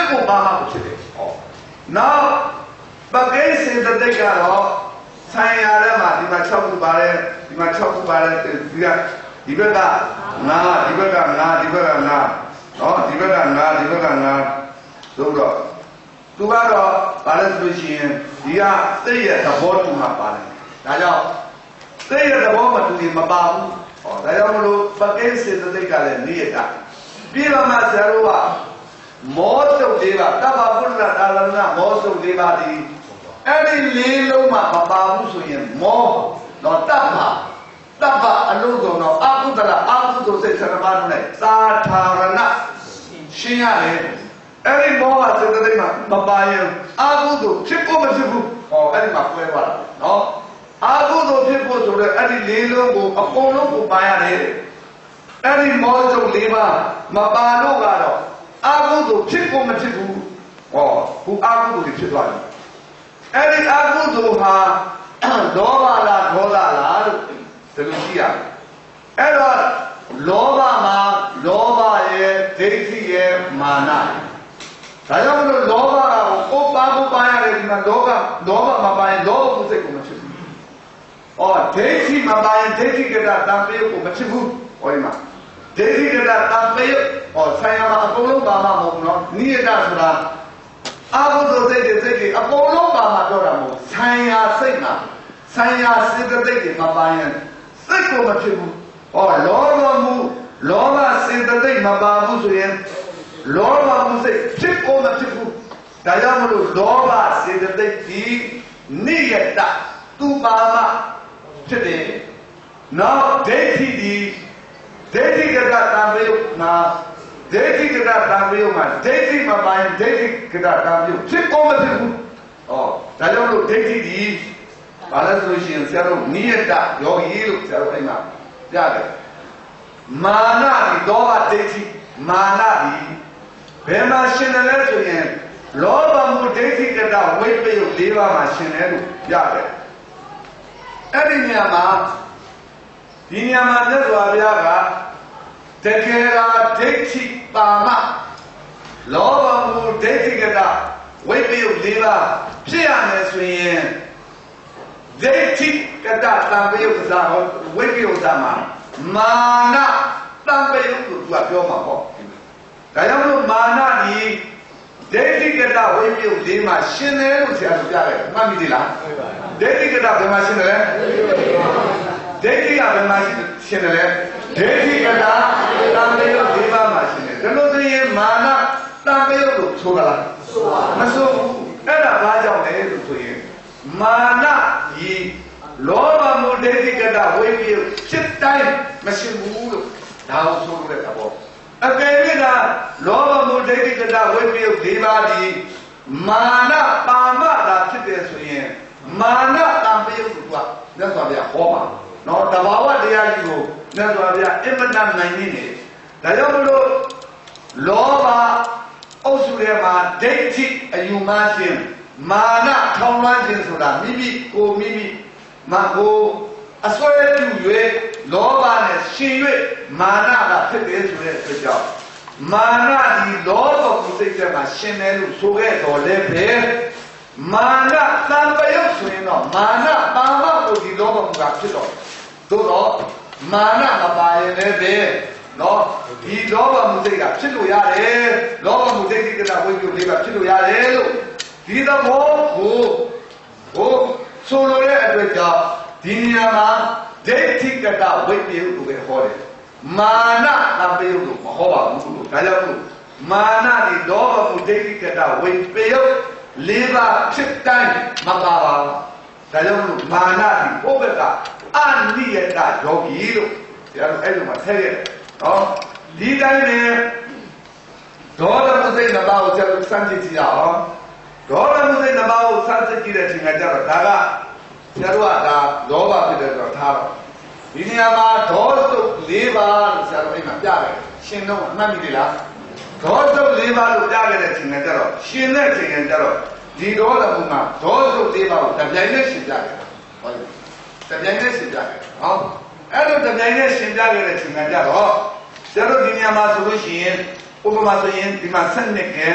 Speaker 1: ကိုပါမှဖြစ်တယ်ဟောနောက်ပကိစေတသိက်ကတော့ဆိုင်ရတဲ့မှာဒီမှာ၆ခုပါတယ်ဒီမှာ၆ခုပါတယ်ဒီကဒီဘက်ကငါဒီဘက်ကငါဒီဘက်ကငါနော်ဒီဘက်ကငါဒီဘက်ကငါဆိုတော့သူကတော့ဘာလဲဆိုလို့ရှိရင်ဒီကသိရဲ့သဘောတူမှာပါတယ်ဒါကြောင့်သိရဲ့သဘောမတူရင်မပါဘူးဟောဒါကြောင့်မလို့ပကိစေတသိက်ကလည်းနေရတာပြီးတော့မှဇာရောကမောစုပ်လေးပါတပ္ပပုရိသတာလနာမောစုပ်လေးပါဒီအဲ့ဒီလေးလုံးမှမပါဘူးဆိုရင်မောတော့တပ္ပတပ္ပအလုံးစုံတော့အကုသလအကုသိုလ်စိတ်ဆန္ဒပါနဲ့သာထာရဏရှင်းရတယ်အဲ့ဒီမောဟစေတသိက်မှာမပါရင်အကုသိုလ်ဖြစ်ဖို့မဖြစ်ဘူးဟောအဲ့ဒီမှာပွဲသွားတာနော်အကုသိုလ်ဖြစ်ဖို့ဆိုတော့အဲ့ဒီလေးလုံးကိုအကုန်လုံးကိုပါရတယ်အဲ့ဒီမောစုပ်လေးပါမပါလို့ကတော့အကုသိုလ်ဖြစ်ဖို့မဖြစ်ဘူးဟောခုအကုသိုလ်ဖြစ်သွားတယ်အဲ့ဒီအကုသိုလ်ဟာလောဘလားဒေါသလားလို့ဒီလိုရှိရတယ်အဲ့တော့လောဘမှာလောဘရဲ့ဒိဋ္ဌိရဲ့မာနဒါကြောင့်မလို့လောဘကကိုပါဖို့ပါရတယ်ဒီမှာလောဘလောဘမပါရင်လောဘကိုစိတ်ကိုမဖြစ်ဘူး။အော်ဒိဋ္ဌိမပါရင်ဒိဋ္ဌိကတတံပေကိုမဖြစ်ဘူး။ဟောဒီမှာဒိဋ္ဌိကတတံပေဟောဆိုင်ရာအကုန်လုံးပါမှာမဟုတ်ဘူးနော်။နိယတဆိုတာအဘုဒ္ဓစိတ်တွေစိတ်တွေအကုန်လုံးပါမှာပြောတာမဟုတ်ဆိုင်ရာစိတ်မှာဆိုင်ရာစေတသိက်တွေမပါရင်စိတ်ကိုမဖြစ်ဘူး။ဟောလောဘမှုလောဘစေတသိက်မပါဘူးဆိုရင်လောဘမှုစိတ်ဖြစ်ကိုမဖြစ်ဘူးဒါကြောင့်မလို့လောဘစေတသိက်ဒီနိယတသူပါမဖြစ်တယ်နောက်ဒိဋ္ဌိဒီဒိဋ္ဌိကတတံပေယနာဒိဋ္ဌိကတတံပေယမှာဒိဋ္ဌိမပါရင်ဒိဋ္ဌိကတတံပေယဖြစ်ကိုမဖြစ်ဘူးဩဒါကြောင့်မလို့ဒိဋ္ဌိဒီဘာလဲဆိုလို့ရှိရင်ဆရာတို့နိယတယောဂီလို့ဆရာတို့အိမ်မှာပြတယ်မာနဒီလောဘဒိဋ္ဌိမာနဒီဘယ်မှာရှင်တယ်လဲဆိုရင်လောဘမှုဒိဋ္ဌိကတဝိပယုတ်၄ပါးမှာရှင်တယ်လို့ပြတယ်အဲ့ဒီနေရာမှာဒီနေရာမှာမြတ်စွာဘုရားကတကယ်ကဒိဋ္ဌိပါမလောဘမှုဒိဋ္ဌိကတဝိပယုတ်၄ပါးဖြစ်ရမယ်ဆိုရင်ဒိဋ္ဌိကတတံပယုတ်သာဝိပယုတ်သာမှာမာနတံပယုတ်ကိုသူကပြောမှာပေါ့ဒါကြောင့်မလို့မာနဒီဒိဋ္ဌိကတဝိပယုတ်၄မှာရှင်တယ်လို့ဆရာတို့ပြတယ်မှတ်မိသေးလားဒိဋ္ဌိကတဘယ်မှာရှင်တယ်လဲဒိဋ္ဌိကဘယ်မှာရှင်တယ်လဲဒိဋ္ဌိကတတံပယုတ်၄ပါးမှာရှင်တယ်ဒါလို့ဆိုရင်မာနတံပယုတ်ကိုဆိုရလားမဆိုဘူးအဲ့ဒါဘာကြောင့်လဲလို့ဆိုရင်မာနဒီလောဘမှုဒိဋ္ဌိကတဝိပယုတ်ဖြစ်တိုင်းမရှိဘူးလို့ဒါကိုဆိုလို့တဲ့သဘောအကယ်၍သာလောဘမှုဒိဋ္ဌိကတဝိပယုတ်၄ပါးဒီမာနပါမတာဖြစ်တယ်ဆိုရင်မာနတံပယုတ်ကမြတ်စွာဘုရားဟောပါနော်တဘာဝတရားကြီးကိုမြတ်စွာဘုရားအင်မတန်နိုင်နေတယ်ဒါကြောင့်မလို့လောဘအုပ်စုထဲမှာဒိဋ္ဌိအယူမှခြင်းမာနထောင်လွှမ်းခြင်းဆိုတာမိမိကိုမိမိမကိုအစွဲပြု၍လောဘနဲ့ရှင်၍မာနကဖြစ်တယ်ဆိုတဲ့အတွက်ကြောင့်မာနဒီလောဘကိုစိတ်ထဲမှာရှင်တယ်လို့ဆိုခဲ့တော်လဲပဲမာနတံပယုတ်ဆိုရင်တော့မာနပါမကိုဒီလောဘကဖြစ်တော့သို့တော့မာနမပါရင်လည်းပဲနော်ဒီလောဘမှုစိတ်ကဖြစ်လို့ရတယ်လောဘမှုစိတ်ကတဝိပယုတ်လေးပါဖြစ်လို့ရတယ်လို့ဒီသဘောကိုဟိုဆိုလိုတဲ့အတွက်ကြောင့်ဒီနေရာမှာဒိဋ္ဌိကတဝိပယုတ်ကိုပဲဟောတယ်မာနတံပယုတ်ကိုမဟောပါဘူးလို့ဒါကြောင့်မို့မာနဒီလောဘမှုဒိဋ္ဌိကတဝိပယုတ်လေးပါဖြစ်တိုင်းမပါပါဘူးဒါကြောင့်မို့မာနဒီဘုဘကအနိယတယောဂီလို့ဆရာတို့အဲ့လိုမှထည့်ရတယ်နော်ဒီတိုင်းနဲ့ဒေါသမှုစိတ်နှစ်ပါးကိုဆရာတို့စမ်းကြည့်ကြည့်အောင်ဒေါသမှုစိတ်နှစ်ပါးကိုစမ်းကြည့်ကြည့်တဲ့အချိန်ကကျတော့ဒါကဆရာတို့ကဒါလောဘဖြစ်တယ်ဆိုတော့ထားတော့ဒီနေရာမှာဒေါသုတ်၄ပါးလို့ဆရာတို့အိမ်မှာပြတယ်ရှင်တော့မှတ်မိသေးလားဒေါသုတ်၄ပါးလို့ပြခဲ့တဲ့အချိန်ကကျတော့ရှင်တဲ့အချိန်ကကျတော့ဒီဒေါသမှုမှာဒေါသုတ်၄ပါးကိုတပြိုင်တည်းရှင်ပြခဲ့တာဟုတ်ပြီတပြိုင်တည်းရှင်ပြခဲ့ဟောအဲ့လိုတပြိုင်တည်းရှင်ပြခဲ့တဲ့အချိန်ကကျတော့ဆရာတို့ဒီနေရာမှာဆိုလို့ရှိရင်ဥပမာဆိုရင်ဒီမှာဆက်နှစ်ကဲ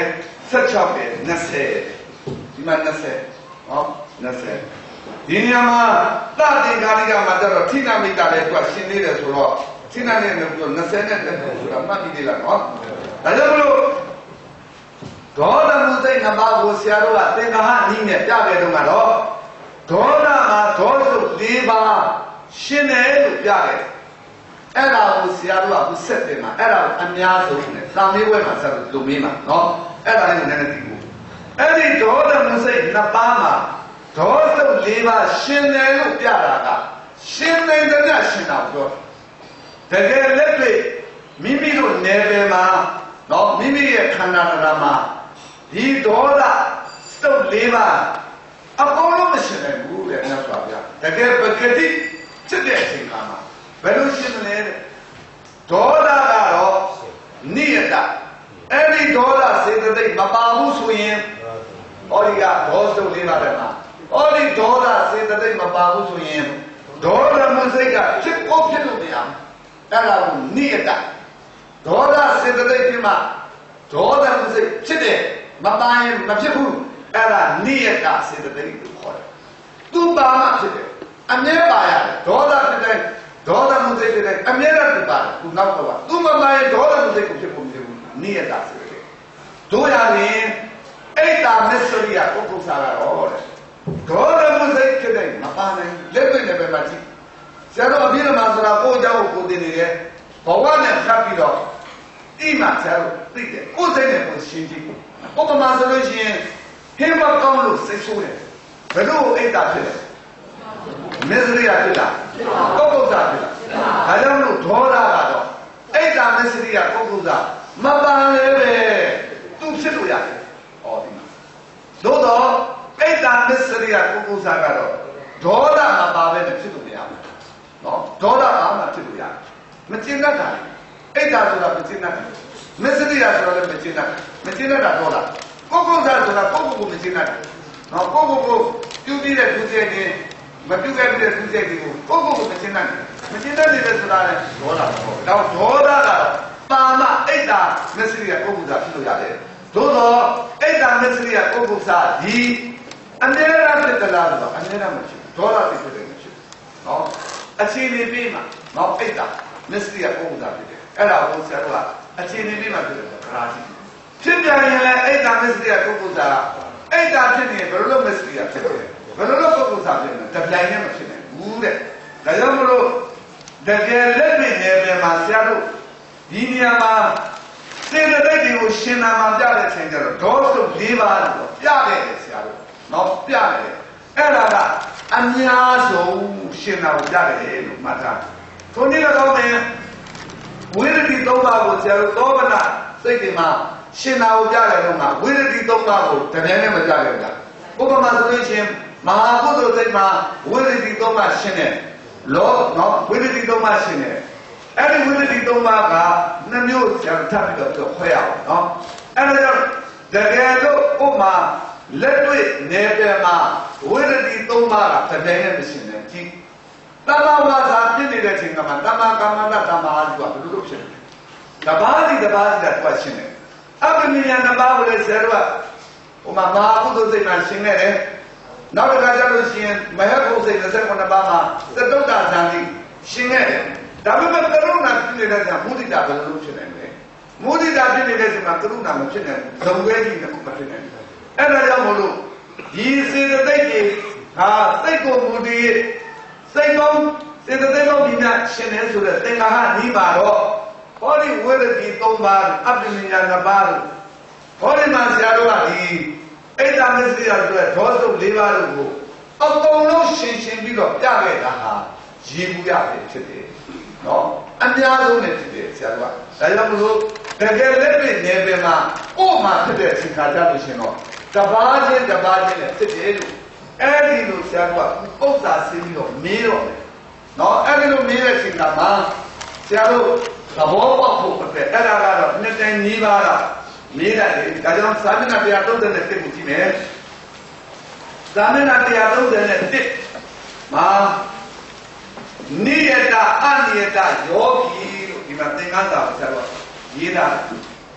Speaker 1: ဆက်ချောက်တယ်နှစ်ဆယ်ဒီမှာနှစ်ဆယ်ဟောနှစ်ဆယ်ဒီနေရာမှာတတင်္ဂါရိကမှာတော့ထိနာမိတာလည်းသူကရှင်းနေတယ်ဆိုတော့ထိနာနဲ့လည်းပြောနှစ်ဆယ်နဲ့တက်တယ်ဆိုတာမှတ်ပြီးသေးလားနော်ဒါကြောင့်မလို့ဒေါသမှုစိတ်နှစ်ပါးကိုဆရာတို့ကသင်္ဃာဟအနည်းနဲ့ပြခဲ့တော့ကတော့ဒေါသမှာဒေါသု၄ပါးရှင်းတယ်လို့ပြခဲ့အဲ့ဒါကိုဆရာတို့ကခုဆက်တယ်မှာအဲ့ဒါကိုအများဆုံးနဲ့သာမေးပွဲမှာဆက်လို့မေးမှာနော်အဲ့ဒါလေးကိုနည်းနည်းသိဖို့အဲ့ဒီဒေါသမှုစိတ်နှစ်ပါးမှာဒေါသု၄ပါးရှင်းတယ်လို့ပြတာကရှင်းတယ်တဲ့ရှင်းတာပြောတကယ်လက်တွေ့မိမိတို့နယ်ပယ်မှာနော်မိမိရဲ့ခန္ဓာတရားမှာဒီဒေါသစုပ်၄ပါးအကုန်လုံးမရှင်းနိုင်ဘူးတဲ့မြတ်စွာဘုရားတကယ်ပကတိဖြစ်တဲ့အချိန်ခါမှာဘယ်လိုရှင်းမလဲတဲ့ဒေါသကတော့နိယတအဲ့ဒီဒေါသစေတသိက်မပါဘူးဆိုရင်ဟောဒီကဒေါစုပ်၄ပါးတဲ့မှာဟောဒီဒေါသစေတသိက်မပါဘူးဆိုရင်ဒေါသမှုစိတ်ကဖြစ်ကိုဖြစ်လို့မရဘူးအဲ့ဒါကိုနိယတဒေါသစေတသိက်ဖြစ်မှဒေါသမှုစိတ်ဖြစ်တယ်မပါရင်မဖြစ်ဘူးအဲ့ဒါနိယတစေတသိက်ကိုခေါ်တယ်သူပါမှဖြစ်တယ်အမြဲပါရတယ်ဒေါသဖြစ်တဲ့ဒေါသမှုစိတ်ဖြစ်တဲ့အမြဲတမ်းသူပါတယ်သူနောက်တော့သူမပါရင်ဒေါသမှုစိတ်ကိုဖြစ်ဖို့မဖြစ်ဘူးနိယတစေတသိက်တို့ရရင်အိတ်တာမစ္စရိယပုဂ္ဂိုလ်စာကတော့တဲ့ဒေါသမှုစိတ်ဖြစ်တဲ့မပါနိုင်လက်တွေ့နဲ့ပဲမှကြည့်ဆရာတော်အပြည့်အမှန်ဆိုတာကိုအကြောင်းကိုသိနေတယ်ဘဝနဲ့ဖြတ်ပြီးတော့အိမ်မှာဆရာတို့သိတယ်ကိုယ်စိတ်နဲ့ကိုရှင်းကြည့်ဥပမာဆိုလို့ရှိရင်ဟင်းမကောင်းလို့စိတ်ဆိုးတယ်ဘယ်လိုအိတ်တာဖြစ်လဲမစ္စရိယဖြစ်တာပုဂ္ဂိုလ်စာဖြစ်တာဒါကြောင့်လို့ဒေါသကတော့အိတ်တာမစ္စရိယပုဂ္ဂိုလ်စာမပန်လေပဲသူဖြစ်လို့ရတယ်ဟောဒီမှာသို့တော့အိတ်တာမစ္စရိယပုဂ္ဂိုလ်စာကတော့ဒေါသမပါပဲဖြစ်လို့မရဘူးနော်ဒေါသဘာမှဖြစ်လို့ရတယ်မကျင်တတ်တာအိတ်တာဆိုတာမကျင်တတ်ဘူးမစ္စရိယဆိုတာလည်းမကျင်တတ်မကျင်တတ်တာဒေါသပုဂ္ဂိုလ်စာဆိုတာပုဂ္ဂိုလ်ကိုမကျင်တတ်တယ်နော်ပုဂ္ဂိုလ်ကိုပြုပြီးတဲ့ပြုတဲ့ခြင်းမပြုခဲ့တဲ့ပြုတဲ့ခြင်းကိုပုဂ္ဂိုလ်ကိုမကျင်တတ်တယ်မကျင်တတ်တယ်ဆိုတာလည်းဒေါသပေါ့တော့ဒေါသကတော့ပါမအိတ်တာမစ္စရိယပုဂ္ဂိုလ်စာဖြစ်လို့ရတယ်သို့တော့အိတ်တာမစ္စရိယပုဂ္ဂိုလ်စာဒီအနည်းရဖြစ်တယ်လားဆိုတော့အနည်းရမဖြစ်ဒေါသဖြစ်တယ်မဖြစ်နော်အခြေအနေပြီးမှနော်အိတ်တာမစ္စရိယပုဂ္ဂိုလ်စာဖြစ်တယ်အဲ့ဒါကိုဆရာတို့ကအခြေအနေပြီးမှဖြစ်တယ်ခရာကြီးဖြစ်ပြန်ရင်လည်းအိတ်တာမစ္စရိယပုဂ္ဂိုလ်စာအိတ်တာဖြစ်နေဘယ်လိုလုပ်မစ္စရိယဖြစ်တယ်ဘယ်လိုလုပ်ပုဂ္ဂိုလ်စာဖြစ်လဲတပြိုင်တည်းမဖြစ်နိုင်ဘူးတဲ့ဒါကြောင့်မလို့တကယ်လက်တွေ့နယ်ပယ်မှာဆရာတို့ဒီနေရာမှာစေတသိက်တွေကိုရှင်းနာမှာပြတဲ့အချိန်ကျတော့ဒေါသစုပ်၄ပါးလို့ပြခဲ့တယ်ဆရာတို့နော်ပြခဲ့တယ်အဲ့ဒါကအများဆုံးရှင်းနာကိုပြတယ်လို့မှတ်ထားထိုနည်းကတော့မယ်ဝိရတိသုံးပါးကိုဆရာတို့သောဗနာစိတ်တွေမှာရှင်းနာကိုပြတယ်လို့မှဝိရတိသုံးပါးကိုတကယ်နဲ့မပြခဲ့ဘူးဥပမာဆိုလို့ရှိရင်မဟာကုသိုလ်စိတ်မှာဝိရတိသုံးပါးရှင်းတယ်လောနော်ဝိရတိသုံးပါးရှင်းတယ်အဲ့ဒီဝိရတိသုံးပါးကနှမျိုးဆရာထပ်ပြီးတော့ခွဲရအောင်နော်အဲ့ဒါကြောင့်တကယ်လို့ဥပမာလက်တွေ့နေပယ်မှာဝိရတိသုံးပါးကတကယ်နဲ့မရှင်းတယ်ကြည့်တမ္မာဝါစာပြည့်နေတဲ့ချိန်ကမှတမ္မာကမ္မန္တတမ္မာအာဇီဝဘယ်လိုလုပ်ဖြစ်လဲတပါးစီတပါးစီကတွားရှင်းတယ်အပ္ပနိယနှစ်ပါးကိုလည်းဆရာတို့ကဟိုမှာမဟာကုသိုလ်စိတ်မှာရှင်းခဲ့တယ်နောက်တစ်ခါကျလို့ရှိရင်မဟကုစိတ်၂၉ပါးမှာသတုတ္တဇန်တိရှင်းခဲ့တယ်ဒါပေမဲ့ကရုဏာဖြစ်နေတဲ့ကမုဒိတာဘယ်လိုလုပ်ဖြစ်နိုင်လဲမုဒိတာဖြစ်နေတဲ့ချိန်မှာကရုဏာမဖြစ်နိုင်ဘူးဇုံဝဲကြီးကမဖြစ်နိုင်ဘူးအဲ့ဒါကြောင့်မို့လို့ဒီစေတသိက်တွေဟာစိတ်ကိုမူတည်စိတ်ကောင်းစေတသိက်ကောင်းဒီများရှင်းနေဆိုတဲ့သင်္ဃာဟနီးပါတော့ဟောဒီဝိရတိ၃ပါးအပ္ပနိယနှစ်ပါးဟောဒီမှာဆရာတို့ကဒီအိတ်တာမစ္စရိယဆိုတဲ့ဒေါသစုပ်၄ပါးကိုအကုန်လုံးရှင်းရှင်းပြီးတော့ပြခဲ့တာဟာရေဘူးရပဲဖြစ်တယ်နော်အများဆုံးနဲ့ဖြစ်တယ်ဆရာတို့ကဒါကြောင့်မလို့တကယ်လက်တွေ့နေပင်မှာဥပမာဖြစ်တဲ့အချိန်ခါကြလို့ရှင်တော့တပါးချင်းတပါးချင်းနဲ့ဖြစ်တယ်လို့အဲ့ဒီလိုဆရာတို့ကပု္ပ္ပာဆင်းပြီးတော့မေးတော့တယ်နော်အဲ့ဒီလိုမေးတဲ့အချိန်ကမှဆရာတို့သဘောပေါက်ဖို့အတွက်အဲ့ဒါကတော့နှစ်တိုင်နီးပါးတော့မေးတယ်ဒါကြောင့်သာမဏေတရားသုံးတဲ့တစ်ကိုကြည့်မယ်သာမဏေတရားသုံးတဲ့တစ်မှာနိယတအနိယတယောဂီလို့ဒီမှာသင်္ကန်းစာကိုဆရာတို့ရေးတာ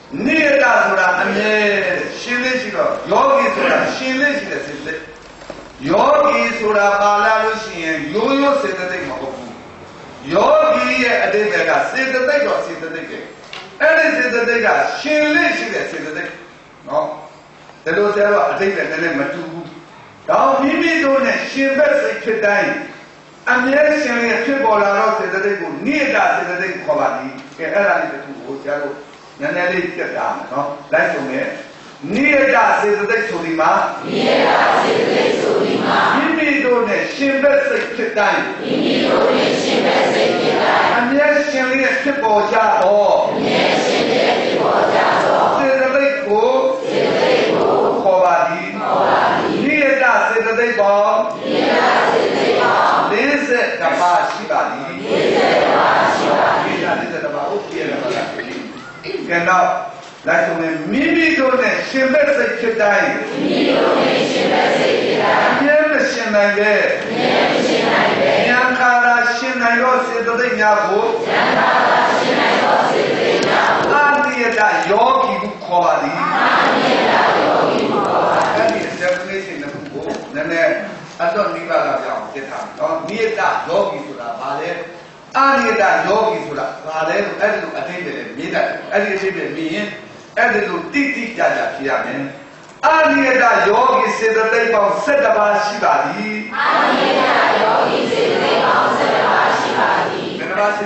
Speaker 1: Nita Sura, Shilish, Yogi Sura, Shilish, Yogi Sura, Balalushi, Yoyo said the thing of Yogi, a day that said the thing of the day. And it is the day that Shilish, said the thing. No, the Lord said, I think that the name of two. Now, Mimi don't have Shilbers, a time. And yes, a triple out said that they would near that, said the thing of Bali, Nanelli get down, no? Like to me. Near that is the day to the man. Near that is the day to the man. Mimi don't have Shilbers, a time. Mimi don't have Shilbers, a time. And yes, she is triple job. Yes, she is triple job. Said the day go. Said the day go. Kobadi. Near that is the day bomb. Near that is the day bomb. This is the Bashibadi. This is the Bashibadi. This is the Bashibadi. Can now, like to me, Mimi don't have Shilbers, a time. Mimi don't have Shilbers, a time. Yes, she may be. Yes, she may be. Yankara, she may not say the thing now. Yankara, she may not say the thing now. And the other Yogi Kobadi. And the other Yogi Kobadi. That is definition of the book. Then I don't need to get out. Near that Yogi to the Valley. And the Yogi to the Valley, and look at it, me that, and you see me, and the little titi Jaja Piamen. And the Yogi said that they found Sedaba Shibadi. And the Yogi said they found Sedaba Shibadi.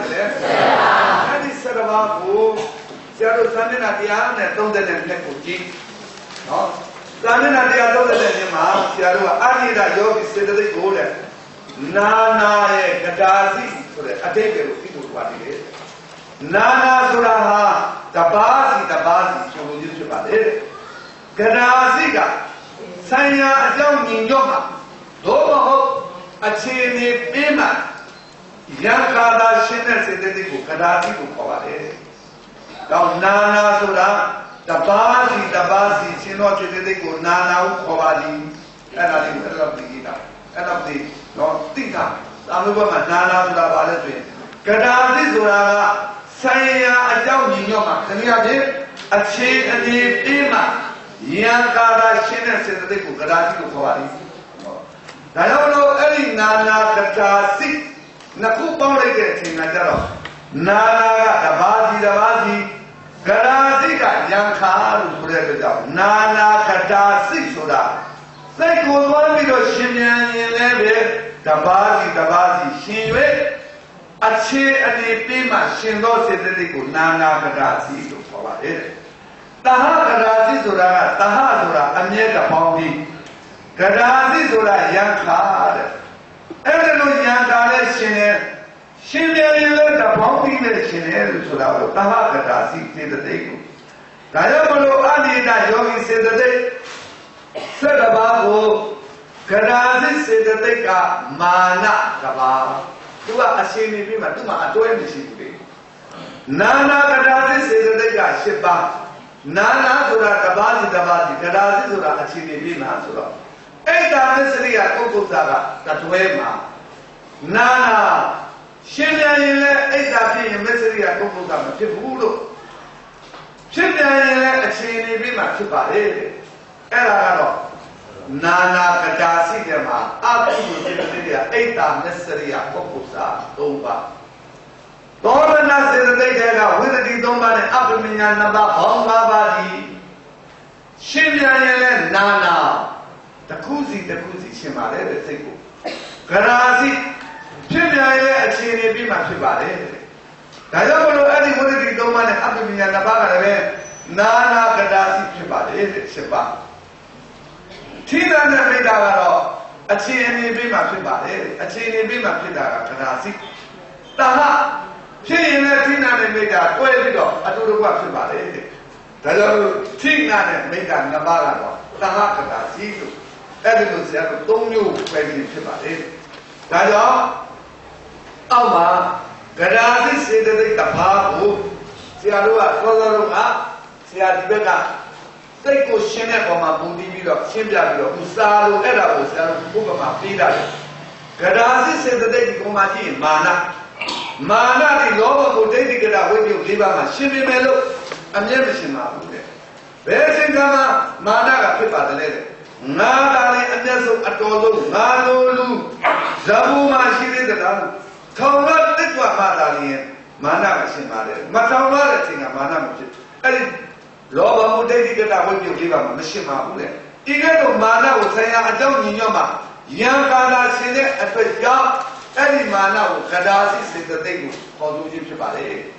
Speaker 1: And he said about who? Seattle Sandina Diana told them and Nepuji. No? Sandina Dia told them and Ma, Seattle, and the Yogi said that they go there. Nana Gadasi, so that I take it to what it is. Nana Suraha, Tabasi, Tabasi, so we use about it. Gadasiga, Saya, young Yoma, Dobo, a chain, Bima, Yankada, Shinner, said that they go, Gadasi, to cover it. Now, Nana Sura, Tabasi, Tabasi, Chino, said they go, Nana, Kovali, and I think I love the Gita, I love the. No, think of I'm going to Nana Sura. Gadasi Sura, Saya, a young Yoma, can you have it? A chain and the Bima, Yankara, Shinner, said that they go, Gadasi, to Kovali. I don't know any Nana Gadasi, Nakupa, Nagaro, Nana, Dabasi, Dabasi, Gadasi, Yankara, Nana Gadasi Sura. They go one because Shimian in Levy, Tabasi, Tabasi, Shinwe, a chair and a pima, Shindo said that they could Nana Gadasi to follow it. Taha Gadasi Sura, Taha Sura, and yet a pounding. Gadasi Sura, Yankard. Every Yankard, Shinel, Shinel, the pounding the Shinel Sura, Taha Gadasi said that they could. Tayamalo Adina Yogi said that they. Said about Gadasi said that they got Mana Gaba. Do a Shini Bima, do my adornment. Nana Gadasi said that they got Shiba. Nana Sura Tabasi Tabasi, Gadasi Sura Ashini Bima Sura. Eta Mesria Kokusaga, Tatuema. Nana Shimia Eta Mesria Kokusaga, Chibudo. Shimia Ashini Bima Chipare. Erano Nana Gadasi Dema, Abu Sidia, Eta Messeria, Kokusa, Tomba. Dorana said that they had with the Domba and Abumina Naba, Honga Badi. Shimia Nana, the Kuzi, the Kuzi Shimare, the Seku. Gadasi, Shimia, a Chini Bima Shibare. Tayamolo, Adi, with the Domba and Abumina Naba, Nana Gadasi Shibare, Shiba. Tina Medaro, a chain Bima Shibare, a chain Bima Pidara, Kadasi. Taha, Tina Tina Meda, where we go, I do the work Shibare. The Tina Meda Nabara, Taha Kadasi, Edmund said, don't you question Shibare. Tayo, Alma, Gadasi said that they Tapahu, Siarua, Kolarua, Siadibeka. They go Shene for my booty, Shimbia, Usalo, Edabus, Bukama, Pida. Gadasi said that they go Mati, Mana. Mana, the Lord will take it away, you give them a Shimmy Mellow. အမျက်မရှိမှာဘူးတဲ့ဘယ်အချိန်ကမှမာနကဖြစ်ပါတယ်လေငါသာလေအမျက်ဆုံးအတော်ဆုံးငါလိုလူဇဘူမှာရှိသေးတယ်လားထောင်ရတက်ကြွမှသာလေမာနကရှင်ပါတယ်မထောင်ရတဲ့အချိန်ကမာနမဖြစ်အဲ့ဒီလောဘမှုဒိဋ္ဌိကတဝိပ္ပယလေးပါမရှင်ပါဘူးလေဒီကဲတော့မာနကိုဆိုင်ရာအကြောင်းညီညွတ်မှာယံကာလာရှင်တဲ့အတွေ့ကြောင့်အဲ့ဒီမာနကိုကဒါစီစေတသိက်ကိုပေါ်သူခြင်းဖြစ်ပါလေ